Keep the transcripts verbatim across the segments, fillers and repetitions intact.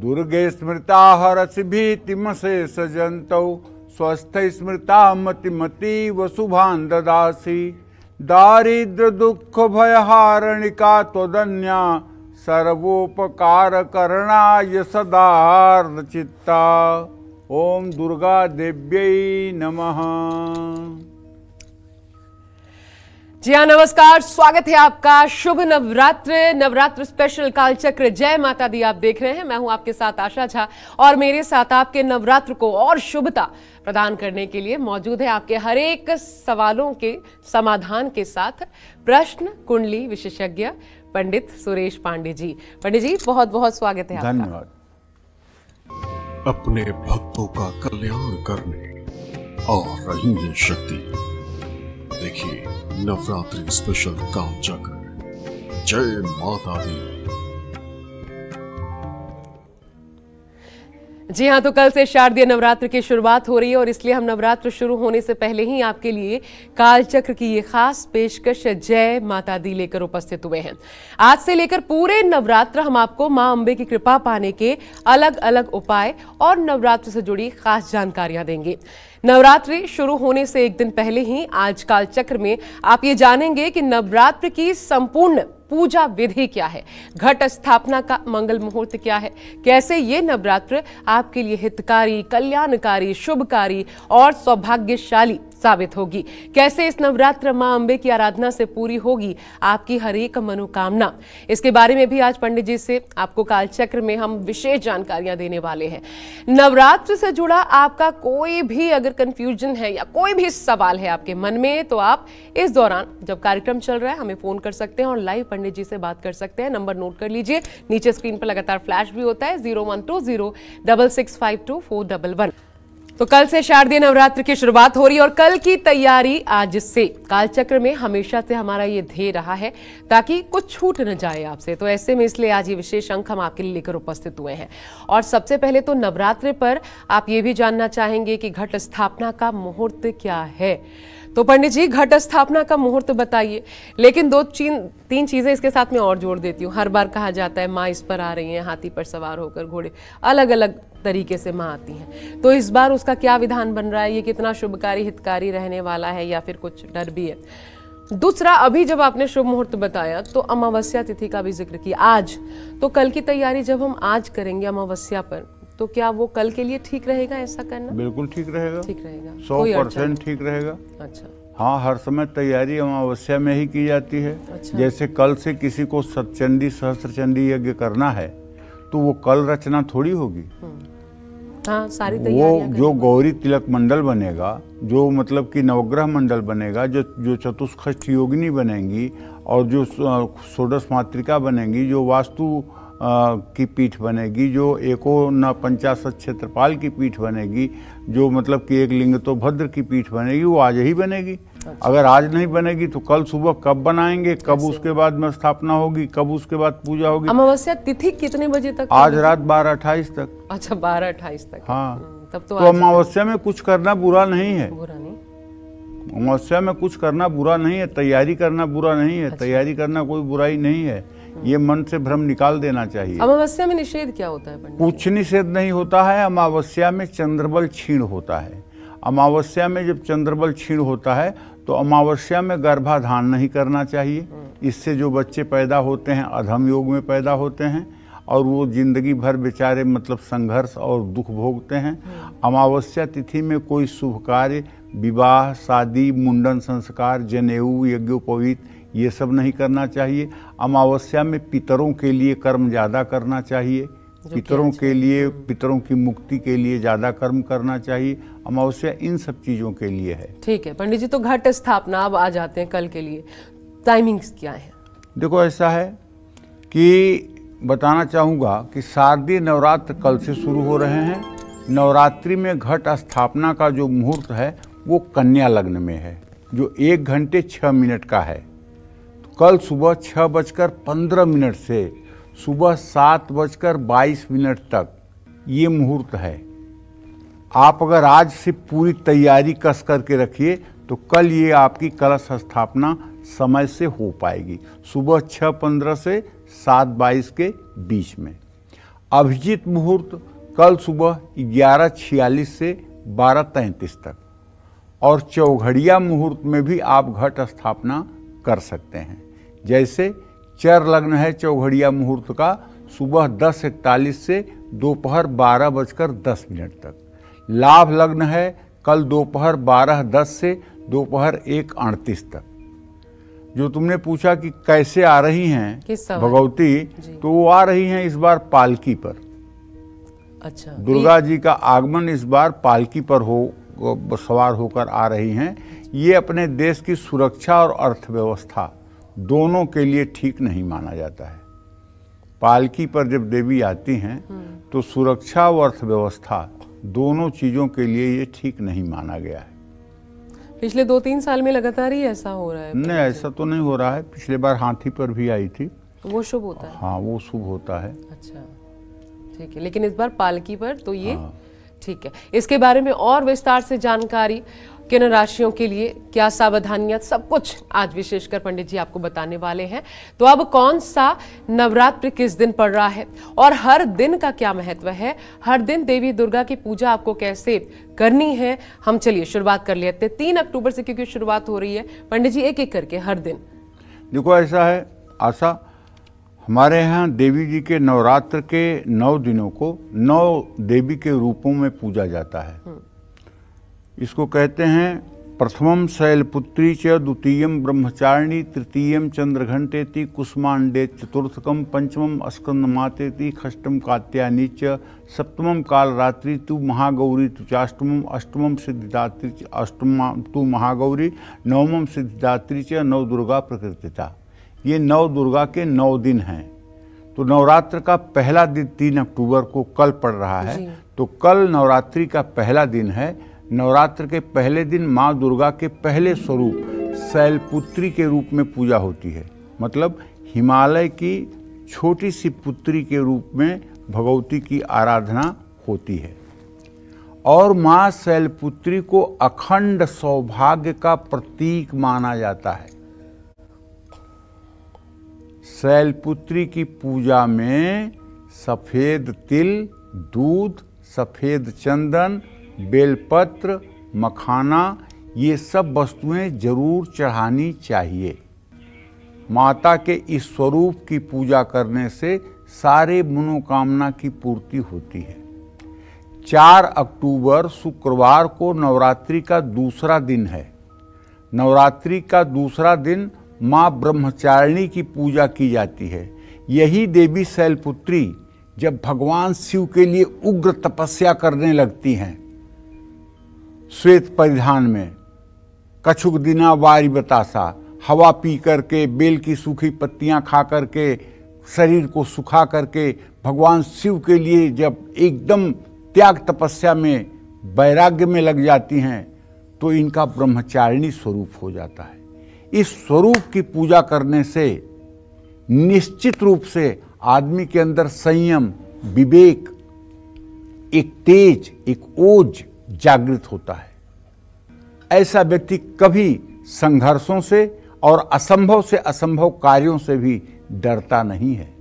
दुर्गे स्मृता हरसि भीतिमशेष जन्तौ स्वस्थ स्मृता मतिमतीव शुभान् ददासि दारिद्र दुःख भयहारणिका त्वदन्या सर्वोपकार करणाय सदार्चित्ता। ओम दुर्गा देव्यै नमः। जी हाँ, नमस्कार, स्वागत है आपका। शुभ नवरात्र, नवरात्र स्पेशल कालचक्र जय माता दी आप देख रहे हैं। मैं हूं आपके साथ आशा झा और मेरे साथ आपके नवरात्र को और शुभता प्रदान करने के लिए मौजूद है आपके हर एक सवालों के समाधान के साथ प्रश्न कुंडली विशेषज्ञ पंडित सुरेश पांडे जी। पंडित जी, बहुत बहुत स्वागत है आपका। धन्यवाद। अपने भक्तों का कल्याण करने और रही है शक्ति। देखिए नवरात्रि स्पेशल कालचक्र जय माता दी। जी हाँ, तो कल से शारदीय नवरात्र की शुरुआत हो रही है और इसलिए हम नवरात्र शुरू होने से पहले ही आपके लिए कालचक्र की ये खास पेशकश जय माता दी लेकर उपस्थित हुए हैं। आज से लेकर पूरे नवरात्र हम आपको मां अंबे की कृपा पाने के अलग अलग उपाय और नवरात्र से जुड़ी खास जानकारियां देंगे। नवरात्रि शुरू होने से एक दिन पहले ही आज कालचक्र में आप ये जानेंगे कि नवरात्र की संपूर्ण पूजा विधि क्या है, घट स्थापना का मंगल मुहूर्त क्या है, कैसे ये नवरात्र आपके लिए हितकारी, कल्याणकारी, शुभकारी और सौभाग्यशाली साबित होगी, कैसे इस नवरात्र मां अंबे की आराधना से पूरी होगी आपकी हर एक मनोकामना। इसके बारे में भी आज पंडित जी से आपको कालचक्र में हम विशेष जानकारियां देने वाले हैं। नवरात्र से जुड़ा आपका कोई भी अगर कंफ्यूजन है या कोई भी सवाल है आपके मन में, तो आप इस दौरान जब कार्यक्रम चल रहा है हमें फोन कर सकते हैं और लाइव पंडित जी से बात कर सकते हैं। नंबर नोट कर लीजिए, नीचे स्क्रीन पर लगातार फ्लैश भी होता है, zero one two zero double six five two four double one. तो कल से शारदीय नवरात्र की शुरुआत हो रही है और कल की तैयारी आज से। कालचक्र में हमेशा से हमारा ये ध्येय रहा है ताकि कुछ छूट न जाए आपसे, तो ऐसे में इसलिए आज ये विशेष अंक हम आपके लिए लेकर उपस्थित हुए हैं। और सबसे पहले तो नवरात्र पर आप ये भी जानना चाहेंगे कि घट स्थापना का मुहूर्त क्या है। तो पंडित जी, घट स्थापना का मुहूर्त बताइए, लेकिन दो तीन तीन चीजें इसके साथ में और जोड़ देती हूँ। हर बार कहा जाता है माँ इस पर आ रही हैं, हाथी पर सवार होकर, घोड़े, अलग अलग तरीके से माँ आती हैं, तो इस बार उसका क्या विधान बन रहा है, ये कितना शुभकारी हितकारी रहने वाला है या फिर कुछ डर भी है। दूसरा, अभी जब आपने शुभ मुहूर्त बताया तो अमावस्या तिथि का भी जिक्र किया आज, तो कल की तैयारी जब हम आज करेंगे अमावस्या पर, तो क्या वो कल के लिए ठीक रहेगा ऐसा करना? बिल्कुल ठीक रहेगा, ठीक रहेगा, सौ परसेंट ठीक रहेगा। अच्छा, हाँ, हर समय तैयारी अमावस्या में ही की जाती है। अच्छा। जैसे कल से किसी को सतचंडी सहस्त्र चंडी यज्ञ करना है तो वो कल रचना थोड़ी होगी। हाँ, सारी वो जो गौरी तिलक मंडल बनेगा, जो मतलब कि नवग्रह मंडल बनेगा, जो जो चतुष्षष्ठी योगिनी बनेंगी और जो षोडश मातृका बनेंगी, जो वास्तु आ, की पीठ बनेगी, जो एको न पंचाशत क्षेत्रपाल की पीठ बनेगी, जो मतलब कि एक लिंग तो भद्र की पीठ बनेगी, वो आज ही बनेगी। अच्छा। अगर आज नहीं बनेगी तो कल सुबह कब बनाएंगे, कब उसके बाद में स्थापना होगी, कब उसके बाद पूजा होगी। अमावस्या तिथि कितने बजे तक? आज रात बारह अट्ठाईस तक। अच्छा, बारह अट्ठाईस तक। हाँ, तब तो, तो अमावस्या में कुछ करना बुरा नहीं है। बुरा नहीं, अमावस्या में कुछ करना बुरा नहीं है, तैयारी करना बुरा नहीं है। अच्छा। तैयारी करना कोई बुराई नहीं है, ये मन से भ्रम निकाल देना चाहिए। अमावस्या में निषेध क्या होता है पंडित? कुछ निषेध नहीं होता है। अमावस्या में चंद्रबल क्षीण होता है। अमावस्या में जब चंद्रबल क्षीण होता है तो अमावस्या में गर्भाधान नहीं करना चाहिए। इससे जो बच्चे पैदा होते हैं अधम योग में पैदा होते हैं और वो जिंदगी भर बेचारे मतलब संघर्ष और दुख भोगते हैं। अमावस्या तिथि में कोई शुभ कार्य, विवाह, शादी, मुंडन संस्कार, जनेऊ, यज्ञोपवीत, ये सब नहीं करना चाहिए। अमावस्या में पितरों के लिए कर्म ज़्यादा करना चाहिए, पितरों के लिए, पितरों की मुक्ति के लिए ज़्यादा कर्म करना चाहिए। अमावस्या इन सब चीज़ों के लिए है। ठीक है पंडित जी, तो घट स्थापना अब आ जाते हैं कल के लिए, टाइमिंग्स क्या है? देखो, ऐसा है कि बताना चाहूँगा कि शारदीय नवरात्र कल से शुरू हो रहे हैं। नवरात्रि में घट स्थापना का जो मुहूर्त है वो कन्या लग्न में है, जो एक घंटे छः मिनट का है। तो कल सुबह छः बजकर पंद्रह मिनट से सुबह सात बजकर बाईस मिनट तक ये मुहूर्त है। आप अगर आज से पूरी तैयारी कस करके रखिए तो कल ये आपकी कलश स्थापना समय से हो पाएगी, सुबह छः पंद्रह से सात बाईस के बीच में। अभिजीत मुहूर्त कल सुबह ग्यारह छियालीस से बारह तैंतीस तक, और चौघड़िया मुहूर्त में भी आप घट स्थापना कर सकते हैं। जैसे चर लग्न है चौघड़िया मुहूर्त का सुबह दस इकतालीस से दोपहर बारह बजकर दस मिनट तक। लाभ लग्न है कल दोपहर बारह दस से दोपहर एक अड़तीस तक। जो तुमने पूछा कि कैसे आ रही हैं भगवती, तो वो आ रही हैं इस बार पालकी पर। अच्छा, दुर्गा जी का आगमन इस बार पालकी पर हो सवार होकर आ रही हैं। ये अपने देश की सुरक्षा और अर्थव्यवस्था दोनों के लिए ठीक नहीं माना जाता है। पालकी पर जब देवी आती हैं तो सुरक्षा और अर्थव्यवस्था दोनों चीजों के लिए ये ठीक नहीं माना गया है। पिछले दो तीन साल में लगातार ही ऐसा हो रहा है? नहीं, ऐसा तो नहीं हो रहा है। पिछले बार हाथी पर भी आई थी, वो शुभ होता है। हाँ, वो शुभ होता है। अच्छा, ठीक है। लेकिन इस बार पालकी पर तो ये हाँ। ठीक है। इसके बारे में और विस्तार से जानकारी, किन राशियों के लिए क्या सावधानियां, सब कुछ आज विशेषकर पंडित जी आपको बताने वाले हैं। तो अब कौन सा नवरात्र किस दिन पड़ रहा है और हर दिन का क्या महत्व है, हर दिन देवी दुर्गा की पूजा आपको कैसे करनी है, हम चलिए शुरुआत कर लेते हैं तीन अक्टूबर से, क्योंकि शुरुआत हो रही है। पंडित जी एक एक करके हर दिन। देखो, ऐसा है आशा, हमारे यहाँ देवी जी के नवरात्र के नौ दिनों को नौ देवी के रूपों में पूजा जाता है। इसको कहते हैं प्रथमम शैलपुत्री च, द्वितीयम ब्रह्मचारिणी, तृतीयम चंद्रघंटेति, कुसुमांडे, चतुर्थकम पंचमम स्कंदमातेति, षष्ठम कात्यायनी च, सप्तमम कालरात्रि तु महागौरी तु चाष्टमम, अष्टमम सिद्धिदात्री च, अष्टमा तु महागौरी, नवमम सिद्धिदात्री च, नव दुर्गा प्रकृतिता। ये नौ दुर्गा के नौ दिन हैं। तो नवरात्र का पहला दिन तीन अक्टूबर को कल पड़ रहा है, तो कल नवरात्रि का पहला दिन है। नवरात्र के पहले दिन माँ दुर्गा के पहले स्वरूप शैलपुत्री के रूप में पूजा होती है। मतलब हिमालय की छोटी सी पुत्री के रूप में भगवती की आराधना होती है। और माँ शैलपुत्री को अखंड सौभाग्य का प्रतीक माना जाता है। शैलपुत्री की पूजा में सफेद तिल, दूध, सफेद चंदन, बेलपत्र, मखाना, ये सब वस्तुएं जरूर चढ़ानी चाहिए। माता के इस स्वरूप की पूजा करने से सारे मनोकामना की पूर्ति होती है। चार अक्टूबर शुक्रवार को नवरात्रि का दूसरा दिन है। नवरात्रि का दूसरा दिन माँ ब्रह्मचारिणी की पूजा की जाती है। यही देवी शैलपुत्री जब भगवान शिव के लिए उग्र तपस्या करने लगती हैं, श्वेत परिधान में, कछुक दिना वारी बतासा, हवा पी करके, बेल की सूखी पत्तियां खा करके, शरीर को सुखा करके भगवान शिव के लिए जब एकदम त्याग तपस्या में, वैराग्य में लग जाती हैं, तो इनका ब्रह्मचारिणी स्वरूप हो जाता है। इस स्वरूप की पूजा करने से निश्चित रूप से आदमी के अंदर संयम, विवेक, एक तेज, एक ओज जागृत होता है। ऐसा व्यक्ति कभी संघर्षों से और असंभव से असंभव कार्यों से भी डरता नहीं है।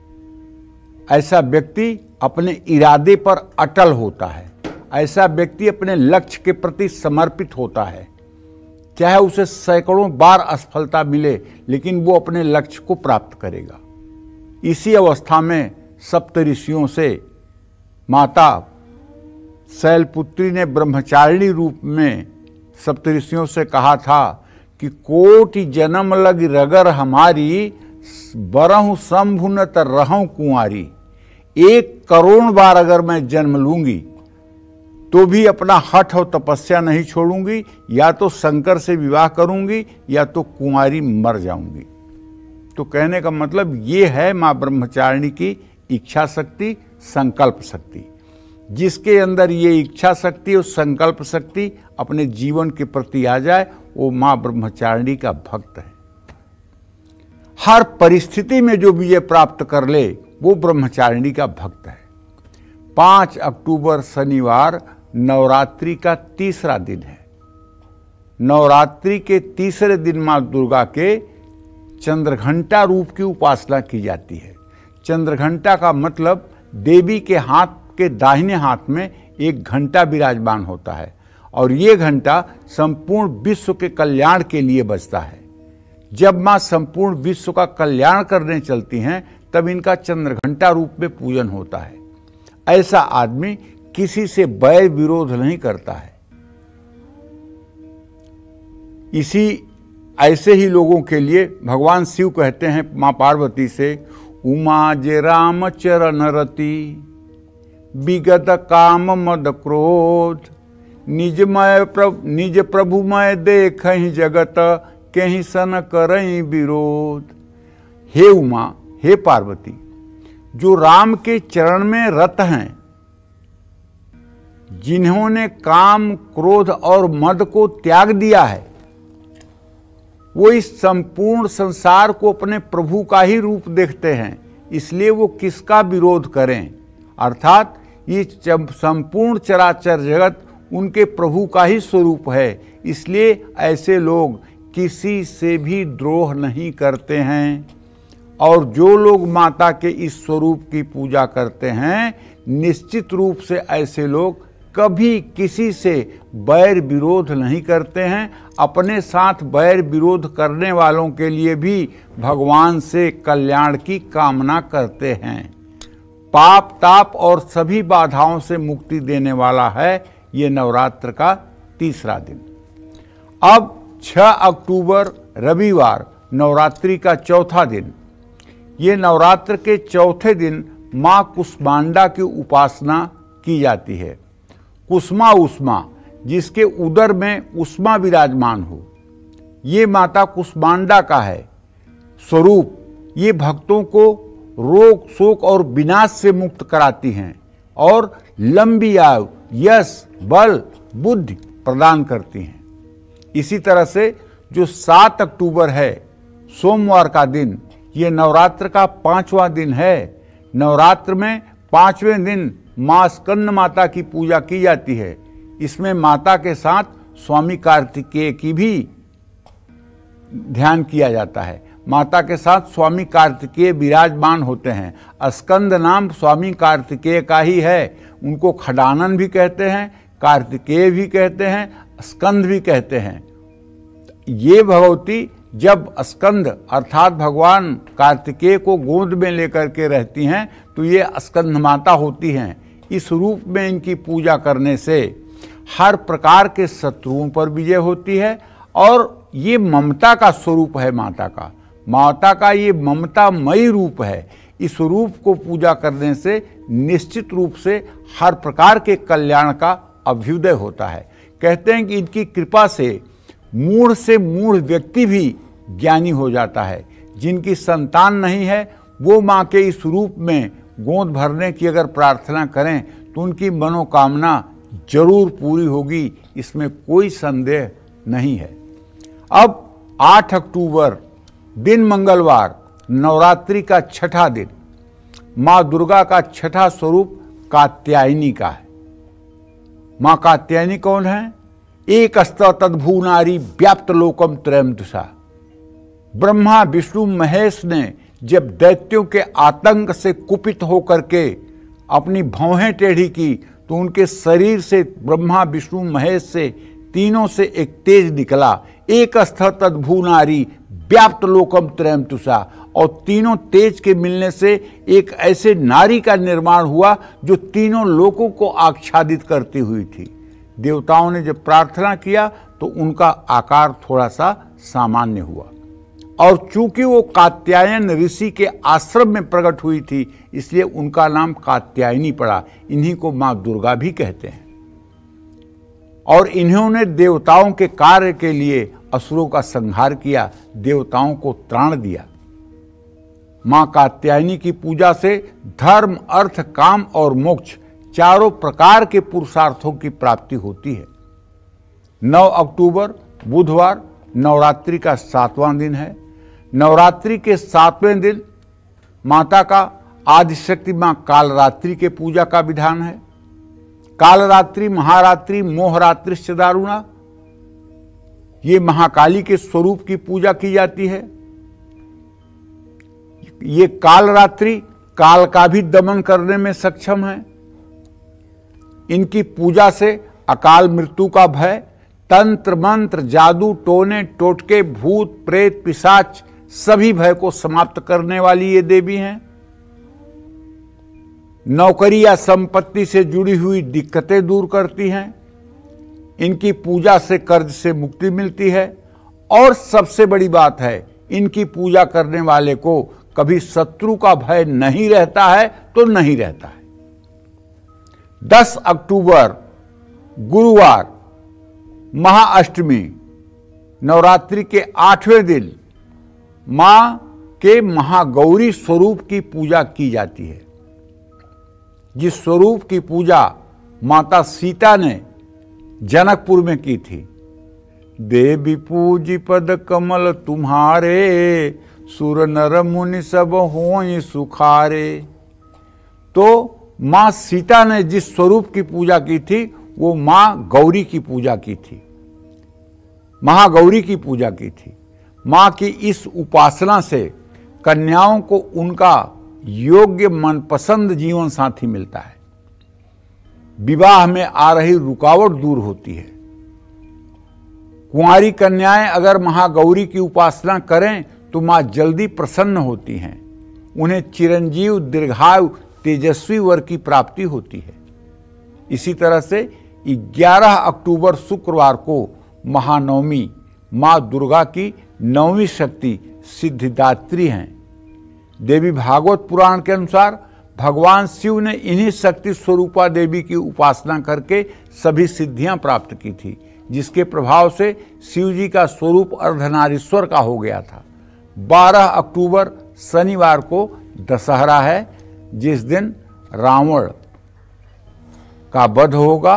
ऐसा व्यक्ति अपने इरादे पर अटल होता है। ऐसा व्यक्ति अपने लक्ष्य के प्रति समर्पित होता है। चाहे उसे सैकड़ों बार असफलता मिले, लेकिन वो अपने लक्ष्य को प्राप्त करेगा। इसी अवस्था में सप्तऋषियों से माता शैलपुत्री ने ब्रह्मचारिणी रूप में सप्तऋषियों से कहा था कि कोटि जन्म लग रगर हमारी, बरहु शंभु न त रहूं कुंवारी। एक करोड़ बार अगर मैं जन्म लूंगी तो भी अपना हठ और तपस्या नहीं छोड़ूंगी, या तो शंकर से विवाह करूंगी या तो कुंवारी मर जाऊंगी। तो कहने का मतलब ये है माँ ब्रह्मचारिणी की इच्छा शक्ति, संकल्प शक्ति। जिसके अंदर ये इच्छा शक्ति और संकल्प शक्ति अपने जीवन के प्रति आ जाए, वो माँ ब्रह्मचारिणी का भक्त है। हर परिस्थिति में जो विजय प्राप्त कर ले, वो ब्रह्मचारिणी का भक्त है। पांच अक्टूबर शनिवार नवरात्रि का तीसरा दिन है। नवरात्रि के तीसरे दिन माँ दुर्गा के चंद्रघंटा रूप की उपासना की जाती है। चंद्रघंटा का मतलब देवी के हाथ के दाहिने हाथ में एक घंटा विराजमान होता है और ये घंटा संपूर्ण विश्व के कल्याण के लिए बजता है। जब माँ संपूर्ण विश्व का कल्याण करने चलती हैं तब इनका चंद्रघंटा रूप में पूजन होता है। ऐसा आदमी किसी से बैर विरोध नहीं करता है। इसी ऐसे ही लोगों के लिए भगवान शिव कहते हैं माँ पार्वती से, उमा जे राम चरण रति विगत काम मद क्रोध निजमय प्रभु निज प्रभुमय देखहि जगत कहीं सन करई विरोध। हे उमा, हे पार्वती, जो राम के चरण में रत हैं, जिन्होंने काम क्रोध और मद को त्याग दिया है, वो इस संपूर्ण संसार को अपने प्रभु का ही रूप देखते हैं, इसलिए वो किसका विरोध करें। अर्थात ये संपूर्ण चराचर जगत उनके प्रभु का ही स्वरूप है, इसलिए ऐसे लोग किसी से भी द्रोह नहीं करते हैं। और जो लोग माता के इस स्वरूप की पूजा करते हैं, निश्चित रूप से ऐसे लोग कभी किसी से बैर विरोध नहीं करते हैं। अपने साथ बैर विरोध करने वालों के लिए भी भगवान से कल्याण की कामना करते हैं। पाप ताप और सभी बाधाओं से मुक्ति देने वाला है ये नवरात्र का तीसरा दिन। अब छह अक्टूबर रविवार नवरात्रि का चौथा दिन। ये नवरात्र के चौथे दिन माँ कुष्मांडा की उपासना की जाती है। कुसुमा उष्मा, जिसके उदर में उष्मा विराजमान हो, ये माता कुष्मांडा का है स्वरूप। ये भक्तों को रोग शोक और विनाश से मुक्त कराती हैं और लंबी आयु, यश, बल, बुद्धि प्रदान करती हैं। इसी तरह से जो सात अक्टूबर है सोमवार का दिन, ये नवरात्र का पांचवा दिन है। नवरात्र में पांचवें दिन माँ स्कंद माता की पूजा की जाती है। इसमें माता के साथ स्वामी कार्तिकेय की भी ध्यान किया जाता है। माता के साथ स्वामी कार्तिकेय विराजमान होते हैं। स्कंद नाम स्वामी कार्तिकेय का ही है। उनको खडानन भी कहते हैं, कार्तिकेय भी कहते हैं, स्कंद भी कहते हैं। ये भगवती जब स्कंद अर्थात भगवान कार्तिकेय को गोद में लेकर के रहती हैं तो ये स्कंद माता होती हैं। इस रूप में इनकी पूजा करने से हर प्रकार के शत्रुओं पर विजय होती है और ये ममता का स्वरूप है माता का। माता का ये ममतामयी रूप है। इस रूप को पूजा करने से निश्चित रूप से हर प्रकार के कल्याण का अभ्युदय होता है। कहते हैं कि इनकी कृपा से मूढ़ से मूढ़ व्यक्ति भी ज्ञानी हो जाता है। जिनकी संतान नहीं है वो माँ के इस रूप में गोद भरने की अगर प्रार्थना करें तो उनकी मनोकामना जरूर पूरी होगी, इसमें कोई संदेह नहीं है। अब आठ अक्टूबर दिन मंगलवार नवरात्रि का छठा दिन, माँ दुर्गा का छठा स्वरूप कात्यायनी का है। माँ कात्यायनी कौन है? एक अस्त्र तद्भू नारी व्याप्त लोकम त्रयम तुषा। ब्रह्मा विष्णु महेश ने जब दैत्यों के आतंक से कुपित होकर के अपनी भौहें टेढ़ी की तो उनके शरीर से ब्रह्मा विष्णु महेश से तीनों से एक तेज निकला। एक अस्त्र तद्भू नारी व्याप्त लोकम त्रयम तुषा। और तीनों तेज के मिलने से एक ऐसे नारी का निर्माण हुआ जो तीनों लोकों को आच्छादित करती हुई थी। देवताओं ने जब प्रार्थना किया तो उनका आकार थोड़ा सा सामान्य हुआ और चूंकि वो कात्यायन ऋषि के आश्रम में प्रकट हुई थी इसलिए उनका नाम कात्यायनी पड़ा। इन्हीं को माँ दुर्गा भी कहते हैं। और इन्होंने देवताओं के कार्य के लिए असुरों का संहार किया, देवताओं को त्राण दिया। माँ कात्यायनी की पूजा से धर्म, अर्थ, काम और मोक्ष चारों प्रकार के पुरुषार्थों की प्राप्ति होती है। नौ अक्टूबर बुधवार नवरात्रि का सातवां दिन है। नवरात्रि के सातवें दिन माता का आदिशक्ति माँ कालरात्रि के पूजा का विधान है। कालरात्रि, महारात्रि, मोहरात्रिश्च दारुणा, ये महाकाली के स्वरूप की पूजा की जाती है। ये कालरात्रि काल का भी दमन करने में सक्षम हैं। इनकी पूजा से अकाल मृत्यु का भय, तंत्र मंत्र, जादू, टोने टोटके, भूत प्रेत, पिशाच सभी भय को समाप्त करने वाली ये देवी हैं। नौकरी या संपत्ति से जुड़ी हुई दिक्कतें दूर करती हैं। इनकी पूजा से कर्ज से मुक्ति मिलती है और सबसे बड़ी बात है, इनकी पूजा करने वाले को कभी शत्रु का भय नहीं रहता है तो नहीं रहता है। दस अक्टूबर गुरुवार महाअष्टमी नवरात्रि के आठवें दिन मां के महागौरी स्वरूप की पूजा की जाती है, जिस स्वरूप की पूजा माता सीता ने जनकपुर में की थी। देवी पूजी पद कमल तुम्हारे, सुर नर मुनि सब होई सुखारे। तो मां सीता ने जिस स्वरूप की पूजा की थी वो मां गौरी की पूजा की थी, महागौरी की पूजा की थी। मां की इस उपासना से कन्याओं को उनका योग्य मनपसंद जीवन साथी मिलता है। विवाह में आ रही रुकावट दूर होती है। कुंवारी कन्याएं अगर महागौरी की उपासना करें तो मां जल्दी प्रसन्न होती हैं। उन्हें चिरंजीव, दीर्घायु, तेजस्वी वर की प्राप्ति होती है। इसी तरह से ग्यारह अक्टूबर शुक्रवार को महानवमी मां दुर्गा की नौवीं शक्ति सिद्धिदात्री हैं। देवी भागवत पुराण के अनुसार भगवान शिव ने इन्हीं शक्ति स्वरूपा देवी की उपासना करके सभी सिद्धियां प्राप्त की थी, जिसके प्रभाव से शिव जी का स्वरूप अर्धनारीश्वर का हो गया था। बारह अक्टूबर शनिवार को दशहरा है, जिस दिन रावण का वध होगा,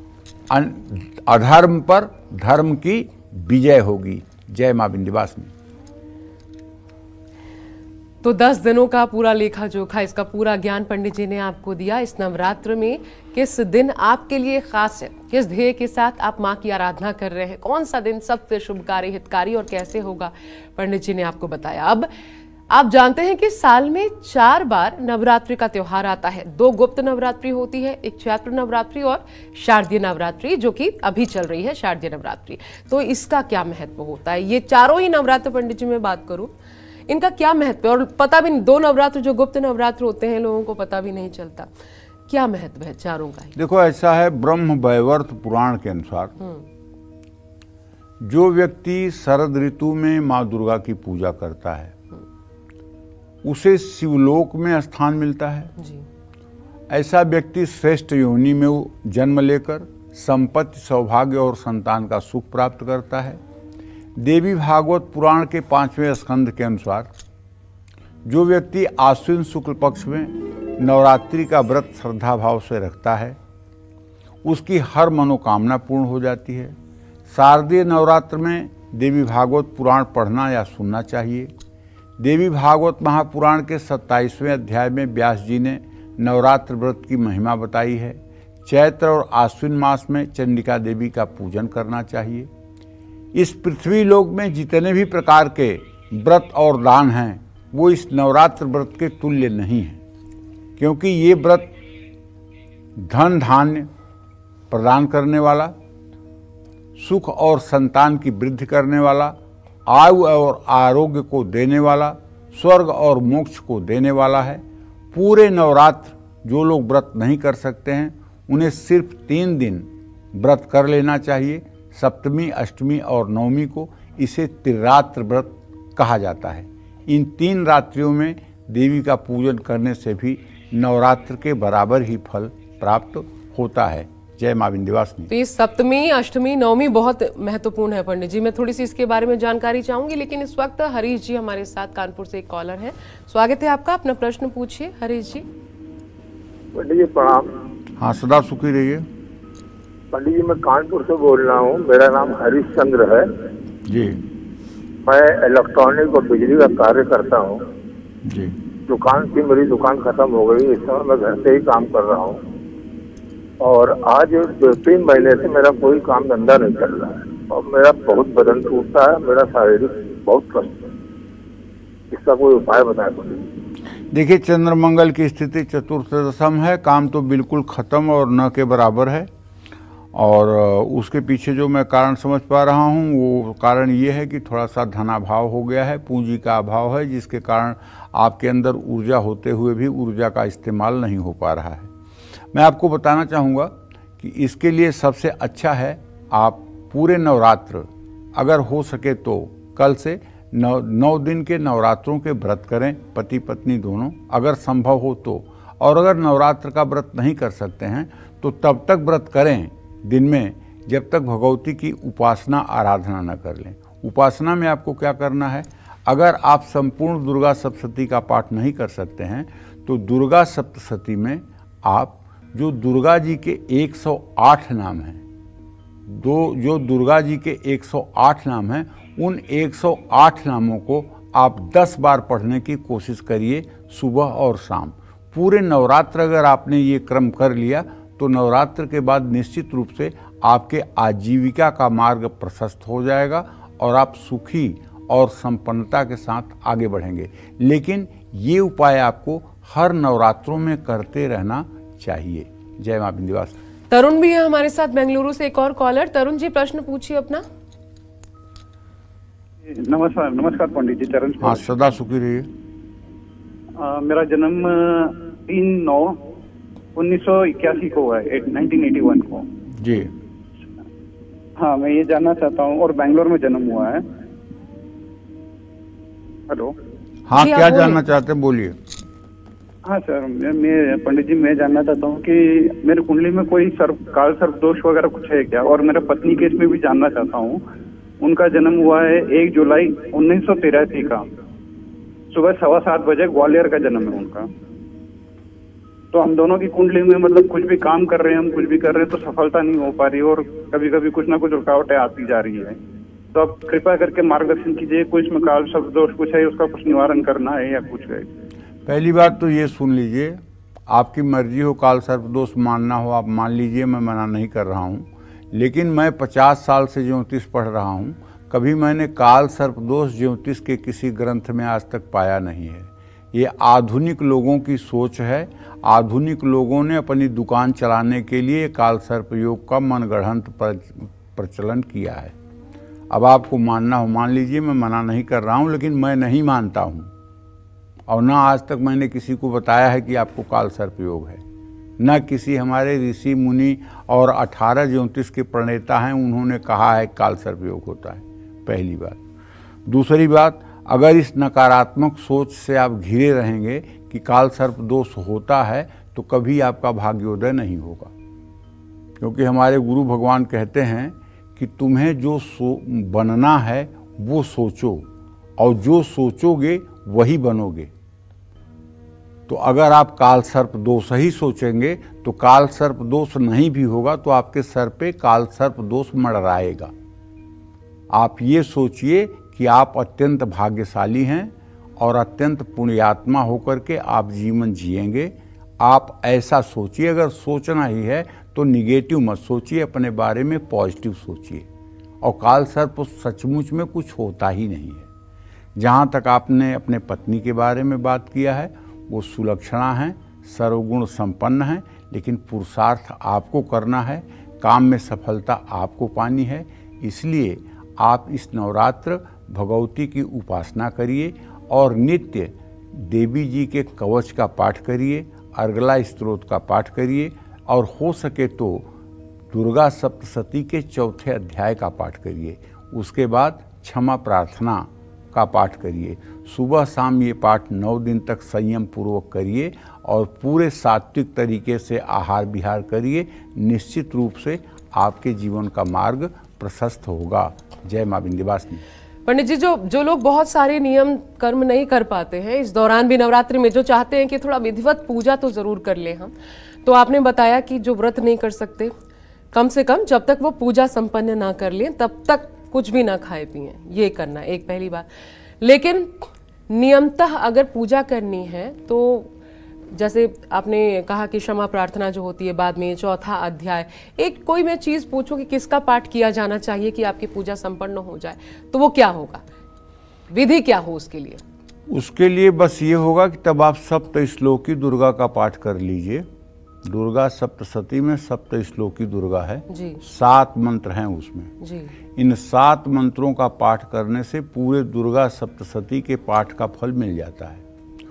अधर्म पर धर्म की विजय होगी। जय मां विंध्यवासिनी। तो दस दिनों का पूरा लेखा जोखा, इसका पूरा ज्ञान पंडित जी ने आपको दिया। इस नवरात्र में किस दिन आपके लिए खास है, किस ध्येय के साथ आप माँ की आराधना कर रहे हैं, कौन सा दिन सबसे शुभकारी, हितकारी और कैसे होगा, पंडित जी ने आपको बताया। अब आप जानते हैं कि साल में चार बार नवरात्रि का त्योहार आता है। दो गुप्त नवरात्रि होती है, एक चैत्र नवरात्रि और शारदीय नवरात्रि, जो कि अभी चल रही है शारदीय नवरात्रि। तो इसका क्या महत्व होता है? ये चारों ही नवरात्र पंडित जी मैं बात करूं, इनका क्या महत्व है? और पता भी नहीं, दो नवरात्र जो गुप्त नवरात्र होते हैं लोगों को पता भी नहीं चलता, क्या महत्व है चारों का? देखो, ऐसा है, ब्रह्म वैवर्त पुराण के अनुसार जो व्यक्ति शरद ऋतु में माँ दुर्गा की पूजा करता है उसे शिवलोक में स्थान मिलता है जी। ऐसा व्यक्ति श्रेष्ठ योनि में जन्म लेकर संपत्ति, सौभाग्य और संतान का सुख प्राप्त करता है। देवी भागवत पुराण के पांचवें स्कंद के अनुसार जो व्यक्ति आश्विन शुक्ल पक्ष में नवरात्रि का व्रत श्रद्धा भाव से रखता है उसकी हर मनोकामना पूर्ण हो जाती है। शारदीय नवरात्र में देवी भागवत पुराण पढ़ना या सुनना चाहिए। देवी भागवत महापुराण के सत्ताईसवें अध्याय में व्यास जी ने नवरात्र व्रत की महिमा बताई है। चैत्र और आश्विन मास में चंडिका देवी का पूजन करना चाहिए। इस पृथ्वी लोक में जितने भी प्रकार के व्रत और दान हैं वो इस नवरात्र व्रत के तुल्य नहीं हैं, क्योंकि ये व्रत धन धान्य प्रदान करने वाला, सुख और संतान की वृद्धि करने वाला, आयु और आरोग्य को देने वाला, स्वर्ग और मोक्ष को देने वाला है। पूरे नवरात्र जो लोग व्रत नहीं कर सकते हैं उन्हें सिर्फ तीन दिन व्रत कर लेना चाहिए। सप्तमी, अष्टमी और नवमी को इसे त्रिरात्र व्रत कहा जाता है। इन तीन रात्रियों में देवी का पूजन करने से भी नवरात्र के बराबर ही फल प्राप्त होता है। जय मां विंध्यवासिनी। तो ये सप्तमी, अष्टमी, नवमी बहुत महत्वपूर्ण है पंडित जी। मैं थोड़ी सी इसके बारे में जानकारी चाहूंगी, लेकिन इस वक्त हरीश जी हमारे साथ कानपुर से एक कॉलर है। स्वागत है आपका, अपना प्रश्न पूछिए हरीश जी। पंडित जी प्रणाम। हाँ, सदा सुखी रहिए। पंडित जी मैं कानपुर से बोल रहा हूँ, मेरा नाम हरीश चंद्र है जी। मैं इलेक्ट्रॉनिक और बिजली का कार्य करता हूँ जी। दुकान थी, मेरी दुकान खत्म हो गई, इस समय मैं घर से ही काम कर रहा हूँ और आज दो तीन महीने से मेरा कोई काम धंधा नहीं चल रहा है और मेरा बहुत बदन टूटता है, मेरा शारीरिक बहुत कष्ट है। इसका कोई उपाय बताए पंडित जी। देखिए, चंद्रमंगल की स्थिति चतुर्थ दशम है, काम तो बिल्कुल खत्म और न के बराबर है। और उसके पीछे जो मैं कारण समझ पा रहा हूँ वो कारण ये है कि थोड़ा सा धनाभाव हो गया है, पूंजी का अभाव है, जिसके कारण आपके अंदर ऊर्जा होते हुए भी ऊर्जा का इस्तेमाल नहीं हो पा रहा है। मैं आपको बताना चाहूँगा कि इसके लिए सबसे अच्छा है आप पूरे नवरात्र अगर हो सके तो कल से नौ नौ दिन के नवरात्रों के व्रत करें, पति पत्नी दोनों, अगर संभव हो तो। और अगर नवरात्र का व्रत नहीं कर सकते हैं तो तब तक व्रत करें दिन में जब तक भगवती की उपासना आराधना न कर लें। उपासना में आपको क्या करना है, अगर आप संपूर्ण दुर्गा सप्तशती का पाठ नहीं कर सकते हैं तो दुर्गा सप्तशती में आप जो दुर्गा जी के एक सौ आठ नाम हैं, दो जो दुर्गा जी के एक सौ आठ नाम हैं, उन एक सौ आठ नामों को आप दस बार पढ़ने की कोशिश करिए सुबह और शाम। पूरे नवरात्र अगर आपने ये क्रम कर लिया तो नवरात्र के बाद निश्चित रूप से आपके आजीविका का मार्ग प्रशस्त हो जाएगा और आप सुखी और संपन्नता के साथ आगे बढ़ेंगे। लेकिन ये उपाय आपको हर नवरात्रों में करते रहना चाहिए। जय मां विंध्यवासिनी। तरुण भी है हमारे साथ बेंगलुरु से, एक और कॉलर। तरुण जी, प्रश्न पूछिए अपना। नमस्कार नमस्कार पंडित जी, तरुण। हाँ, सदा सुखी रहिए। मेरा जन्म तीन नौ उन्नीस सौ इक्यासी को हुआ है, नाइनटीन एटी वन को जी। हाँ, मैं ये जानना चाहता हूँ, और बैंगलोर में जन्म हुआ है। हेलो। हाँ, क्या जानना चाहते हैं, बोलिए। हाँ सर, मैं, मैं पंडित जी मैं जानना चाहता हूँ कि मेरे कुंडली में कोई सर्प काल सर्प दोष वगैरह कुछ है क्या, और मेरे पत्नी केस में भी जानना चाहता हूँ। उनका जन्म हुआ है एक जुलाई उन्नीस सौ तिरासी का, सुबह सवा सात बजे, ग्वालियर का जन्म है उनका। तो हम दोनों की कुंडली में मतलब कुछ भी काम कर रहे हैं, हम कुछ भी कर रहे हैं तो सफलता नहीं हो पा रही, और कभी कभी कुछ ना कुछ रुकावटें आती जा रही है। तो आप कृपया करके मार्गदर्शन कीजिए, कुछ में काल सर्प दोष कुछ है, उसका कुछ निवारण करना है या कुछ है। पहली बात तो ये सुन लीजिए, आपकी मर्जी हो काल सर्प दोष मानना हो आप मान लीजिए, मैं मना नहीं कर रहा हूँ। लेकिन मैं पचास साल से ज्योतिष पढ़ रहा हूँ, कभी मैंने काल सर्प दोष ज्योतिष के किसी ग्रंथ में आज तक पाया नहीं है। ये आधुनिक लोगों की सोच है। आधुनिक लोगों ने अपनी दुकान चलाने के लिए काल सर्प योग का मनगढ़ंत प्रचलन किया है। अब आपको मानना हो मान लीजिए, मैं मना नहीं कर रहा हूँ, लेकिन मैं नहीं मानता हूँ और ना आज तक मैंने किसी को बताया है कि आपको काल सर्प योग है। न किसी हमारे ऋषि मुनि और अठारह ज्योतिष के प्रणेता हैं उन्होंने कहा है काल सर्प योग होता है, पहली बात। दूसरी बात, अगर इस नकारात्मक सोच से आप घिरे रहेंगे कि काल सर्प दोष होता है तो कभी आपका भाग्योदय नहीं होगा। क्योंकि हमारे गुरु भगवान कहते हैं कि तुम्हें जो सो बनना है वो सोचो, और जो सोचोगे वही बनोगे। तो अगर आप काल सर्प दोष ही सोचेंगे तो काल सर्प दोष नहीं भी होगा तो आपके सर पे काल सर्प दोष मंडराएगा। आप ये सोचिए कि आप अत्यंत भाग्यशाली हैं और अत्यंत पुण्यात्मा होकर के आप जीवन जिएंगे। आप ऐसा सोचिए, अगर सोचना ही है तो निगेटिव मत सोचिए, अपने बारे में पॉजिटिव सोचिए। और काल सर्प सचमुच में कुछ होता ही नहीं है। जहाँ तक आपने अपने पत्नी के बारे में बात किया है, वो सुलक्षणा हैं, सर्वगुण संपन्न हैं, लेकिन पुरुषार्थ आपको करना है, काम में सफलता आपको पानी है। इसलिए आप इस नवरात्र भगवती की उपासना करिए और नित्य देवी जी के कवच का पाठ करिए, अर्गला स्तोत्र का पाठ करिए, और हो सके तो दुर्गा सप्तशती के चौथे अध्याय का पाठ करिए। उसके बाद क्षमा प्रार्थना का पाठ करिए। सुबह शाम ये पाठ नौ दिन तक संयम पूर्वक करिए और पूरे सात्विक तरीके से आहार विहार करिए। निश्चित रूप से आपके जीवन का मार्ग प्रशस्त होगा। जय मां विंध्यवासिनी। पंडित जी, जो जो लोग बहुत सारे नियम कर्म नहीं कर पाते हैं इस दौरान भी नवरात्रि में, जो चाहते हैं कि थोड़ा विधिवत पूजा तो जरूर कर ले हम, तो आपने बताया कि जो व्रत नहीं कर सकते, कम से कम जब तक वो पूजा संपन्न ना कर लें तब तक कुछ भी ना खाए पिए, ये करना एक पहली बात। लेकिन नियमतः अगर पूजा करनी है तो जैसे आपने कहा कि क्षमा प्रार्थना जो होती है बाद में, चौथा अध्याय, एक कोई मैं चीज पूछूं कि किसका पाठ किया जाना चाहिए कि आपकी पूजा संपन्न हो जाए, तो वो क्या होगा, विधि क्या हो उसके लिए? उसके लिए बस ये होगा कि तब आप सप्त श्लोकी दुर्गा का पाठ कर लीजिए। दुर्गा सप्तशती में सप्त श्लोकी दुर्गा है जी। सात मंत्र हैं उसमें जी। इन सात मंत्रों का पाठ करने से पूरे दुर्गा सप्तशती के पाठ का फल मिल जाता है।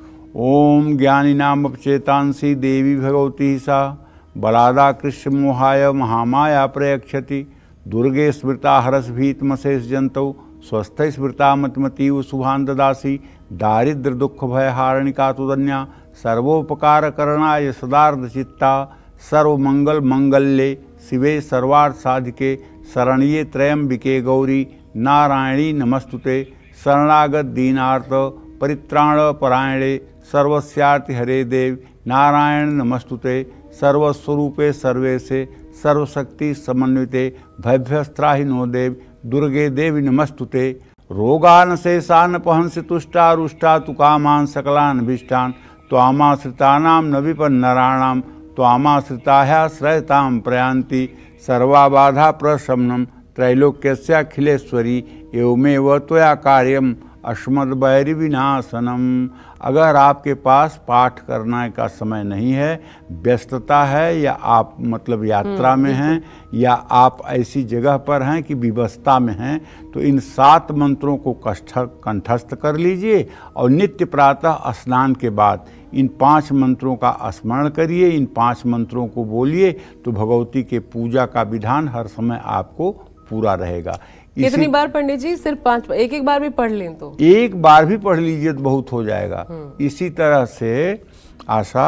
ओम ज्ञानी नाम अपचेतांसी देवी भगवती सा बलादा कृष्ण मोहाय महामाया प्रयक्षति दुर्गे स्मृता हरस भीतमशेष जंतौ स्वस्थ स्मृता मतमतीव शुभान ददासी दारिद्र दुख भय हारणिका तुदन्या सर्वोपकार करणाय सदार्थ चित्ता सर्वमंगल मंगल्ये शिवे सर्वार्थ साधिके शरण्ये त्रयंबिके गौरी नारायणी नमस्तुते शरणागत दीनार्थ परित्राण परायणे सर्वस्यार्ति हरे देव नारायण नमस्तुते सर्वस्वरूपे सर्वेशे सर्वशक्ति समन्विते भव्यस्त्राहि नो देव दुर्गे देवी नमस्तुते रोगान शेषान पहंस तुष्टा रुष्टा तु कामान सकलान भीष्टान त्वामाश्रितानां न विपन्नराणां त्वामाश्रिताः श्रयतां प्रयान्ति सर्वाबाधा प्रशमनं त्रैलोक्यस्याखिलेश्वरी एवमेव त्वया कार्यम अस्मद्वैरि विनाशनम। अगर आपके पास पाठ करने का समय नहीं है, व्यस्तता है, या आप मतलब यात्रा में हैं, या आप ऐसी जगह पर हैं कि विवस्था में हैं, तो इन सात मंत्रों को कंठस्थ कर लीजिए और नित्य प्रातः स्नान के बाद इन पांच मंत्रों का स्मरण करिए। इन पांच मंत्रों को बोलिए तो भगवती के पूजा का विधान हर समय आपको पूरा रहेगा। कितनी बार पंडित जी? सिर्फ पांच? एक एक बार भी पढ़ लें तो? एक बार भी पढ़ लीजिए तो बहुत हो जाएगा। इसी तरह से आशा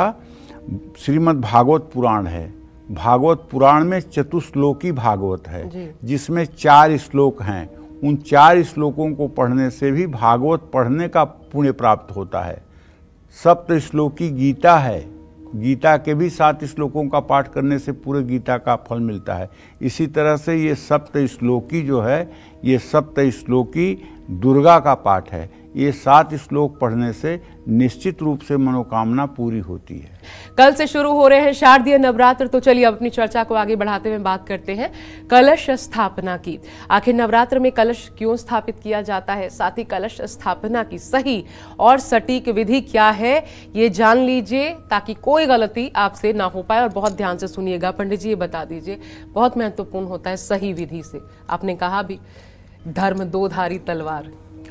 श्रीमद् भागवत पुराण है। भागवत पुराण में चतुश्लोकी भागवत है जिसमें चार श्लोक हैं। उन चार श्लोकों को पढ़ने से भी भागवत पढ़ने का पुण्य प्राप्त होता है। सप्त श्लोकी गीता है, गीता के भी सात श्लोकों का पाठ करने से पूरे गीता का फल मिलता है। इसी तरह से ये सप्त श्लोकी जो है, ये सप्त श्लोकी दुर्गा का पाठ है। ये सात श्लोक पढ़ने से निश्चित रूप से मनोकामना पूरी होती है। कल से शुरू हो रहे हैं शारदीय नवरात्र, तो चलिए अपनी चर्चा को आगे बढ़ाते हुए बात करते हैं कलश स्थापना की। आखिर नवरात्र में कलश क्यों स्थापित किया जाता है, साथ ही कलश स्थापना की सही और सटीक विधि क्या है, ये जान लीजिए ताकि कोई गलती आपसे ना हो पाए। और बहुत ध्यान से सुनिएगा पंडित जी, ये बता दीजिए, बहुत महत्वपूर्ण होता है सही विधि से। आपने कहा भी धर्म दो धारी तलवार।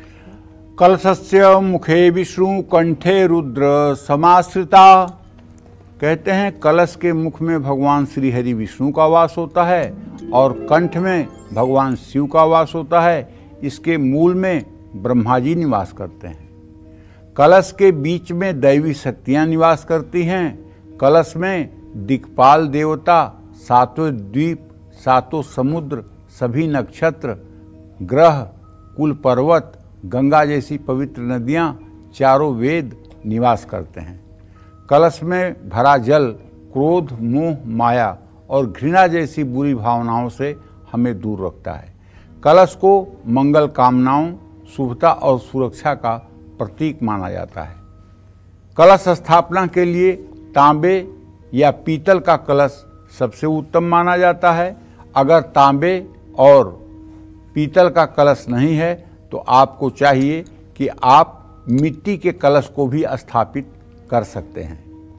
कलशस्य मुखे विष्णु कंठे रुद्र समाश्रिता। कहते हैं कलश के मुख में भगवान श्री हरि विष्णु का वास होता है और कंठ में भगवान शिव का वास होता है। इसके मूल में ब्रह्मा जी निवास करते हैं। कलश के बीच में दैवी शक्तियां निवास करती हैं। कलश में दिक्पाल देवता, सातों द्वीप, सातों समुद्र, सभी नक्षत्र, ग्रह, कुल पर्वत, गंगा जैसी पवित्र नदियां, चारों वेद निवास करते हैं। कलश में भरा जल क्रोध, मोह, माया और घृणा जैसी बुरी भावनाओं से हमें दूर रखता है। कलश को मंगल कामनाओं, शुभता और सुरक्षा का प्रतीक माना जाता है। कलश स्थापना के लिए तांबे या पीतल का कलश सबसे उत्तम माना जाता है। अगर तांबे और पीतल का कलश नहीं है तो आपको चाहिए कि आप मिट्टी के कलश को भी स्थापित कर सकते हैं।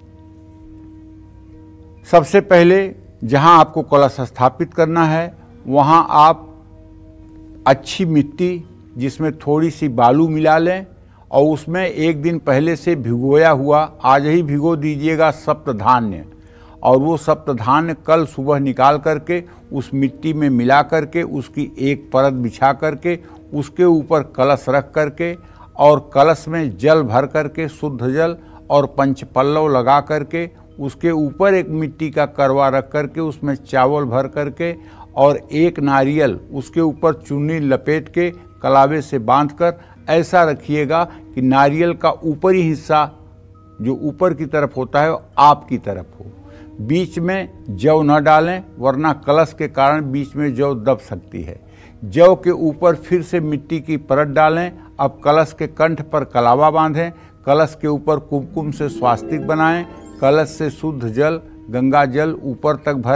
सबसे पहले जहां आपको कलश स्थापित करना है वहां आप अच्छी मिट्टी जिसमें थोड़ी सी बालू मिला लें और उसमें एक दिन पहले से भिगोया हुआ, आज ही भिगो दीजिएगा, सप्तधान्य, और वो सप्तधान्य कल सुबह निकाल करके उस मिट्टी में मिला करके उसकी एक परत बिछा करके उसके ऊपर कलश रख करके और कलश में जल भर करके, शुद्ध जल और पंचपल्लव लगा करके उसके ऊपर एक मिट्टी का करवा रख करके उसमें चावल भर करके और एक नारियल उसके ऊपर चुन्नी लपेट के कलावे से बांधकर ऐसा रखिएगा कि नारियल का ऊपरी हिस्सा जो ऊपर की तरफ होता है वो आपकी तरफ हो। बीच में जौ न डालें वरना कलश के कारण बीच में जौ दब सकती है। जौ के ऊपर फिर से मिट्टी की परत डालें। अब कलश के कंठ पर कलावा बांधें। कलश के ऊपर कुमकुम से स्वास्तिक बनाएं। कलश से शुद्ध जल, गंगा जल ऊपर तक भरें।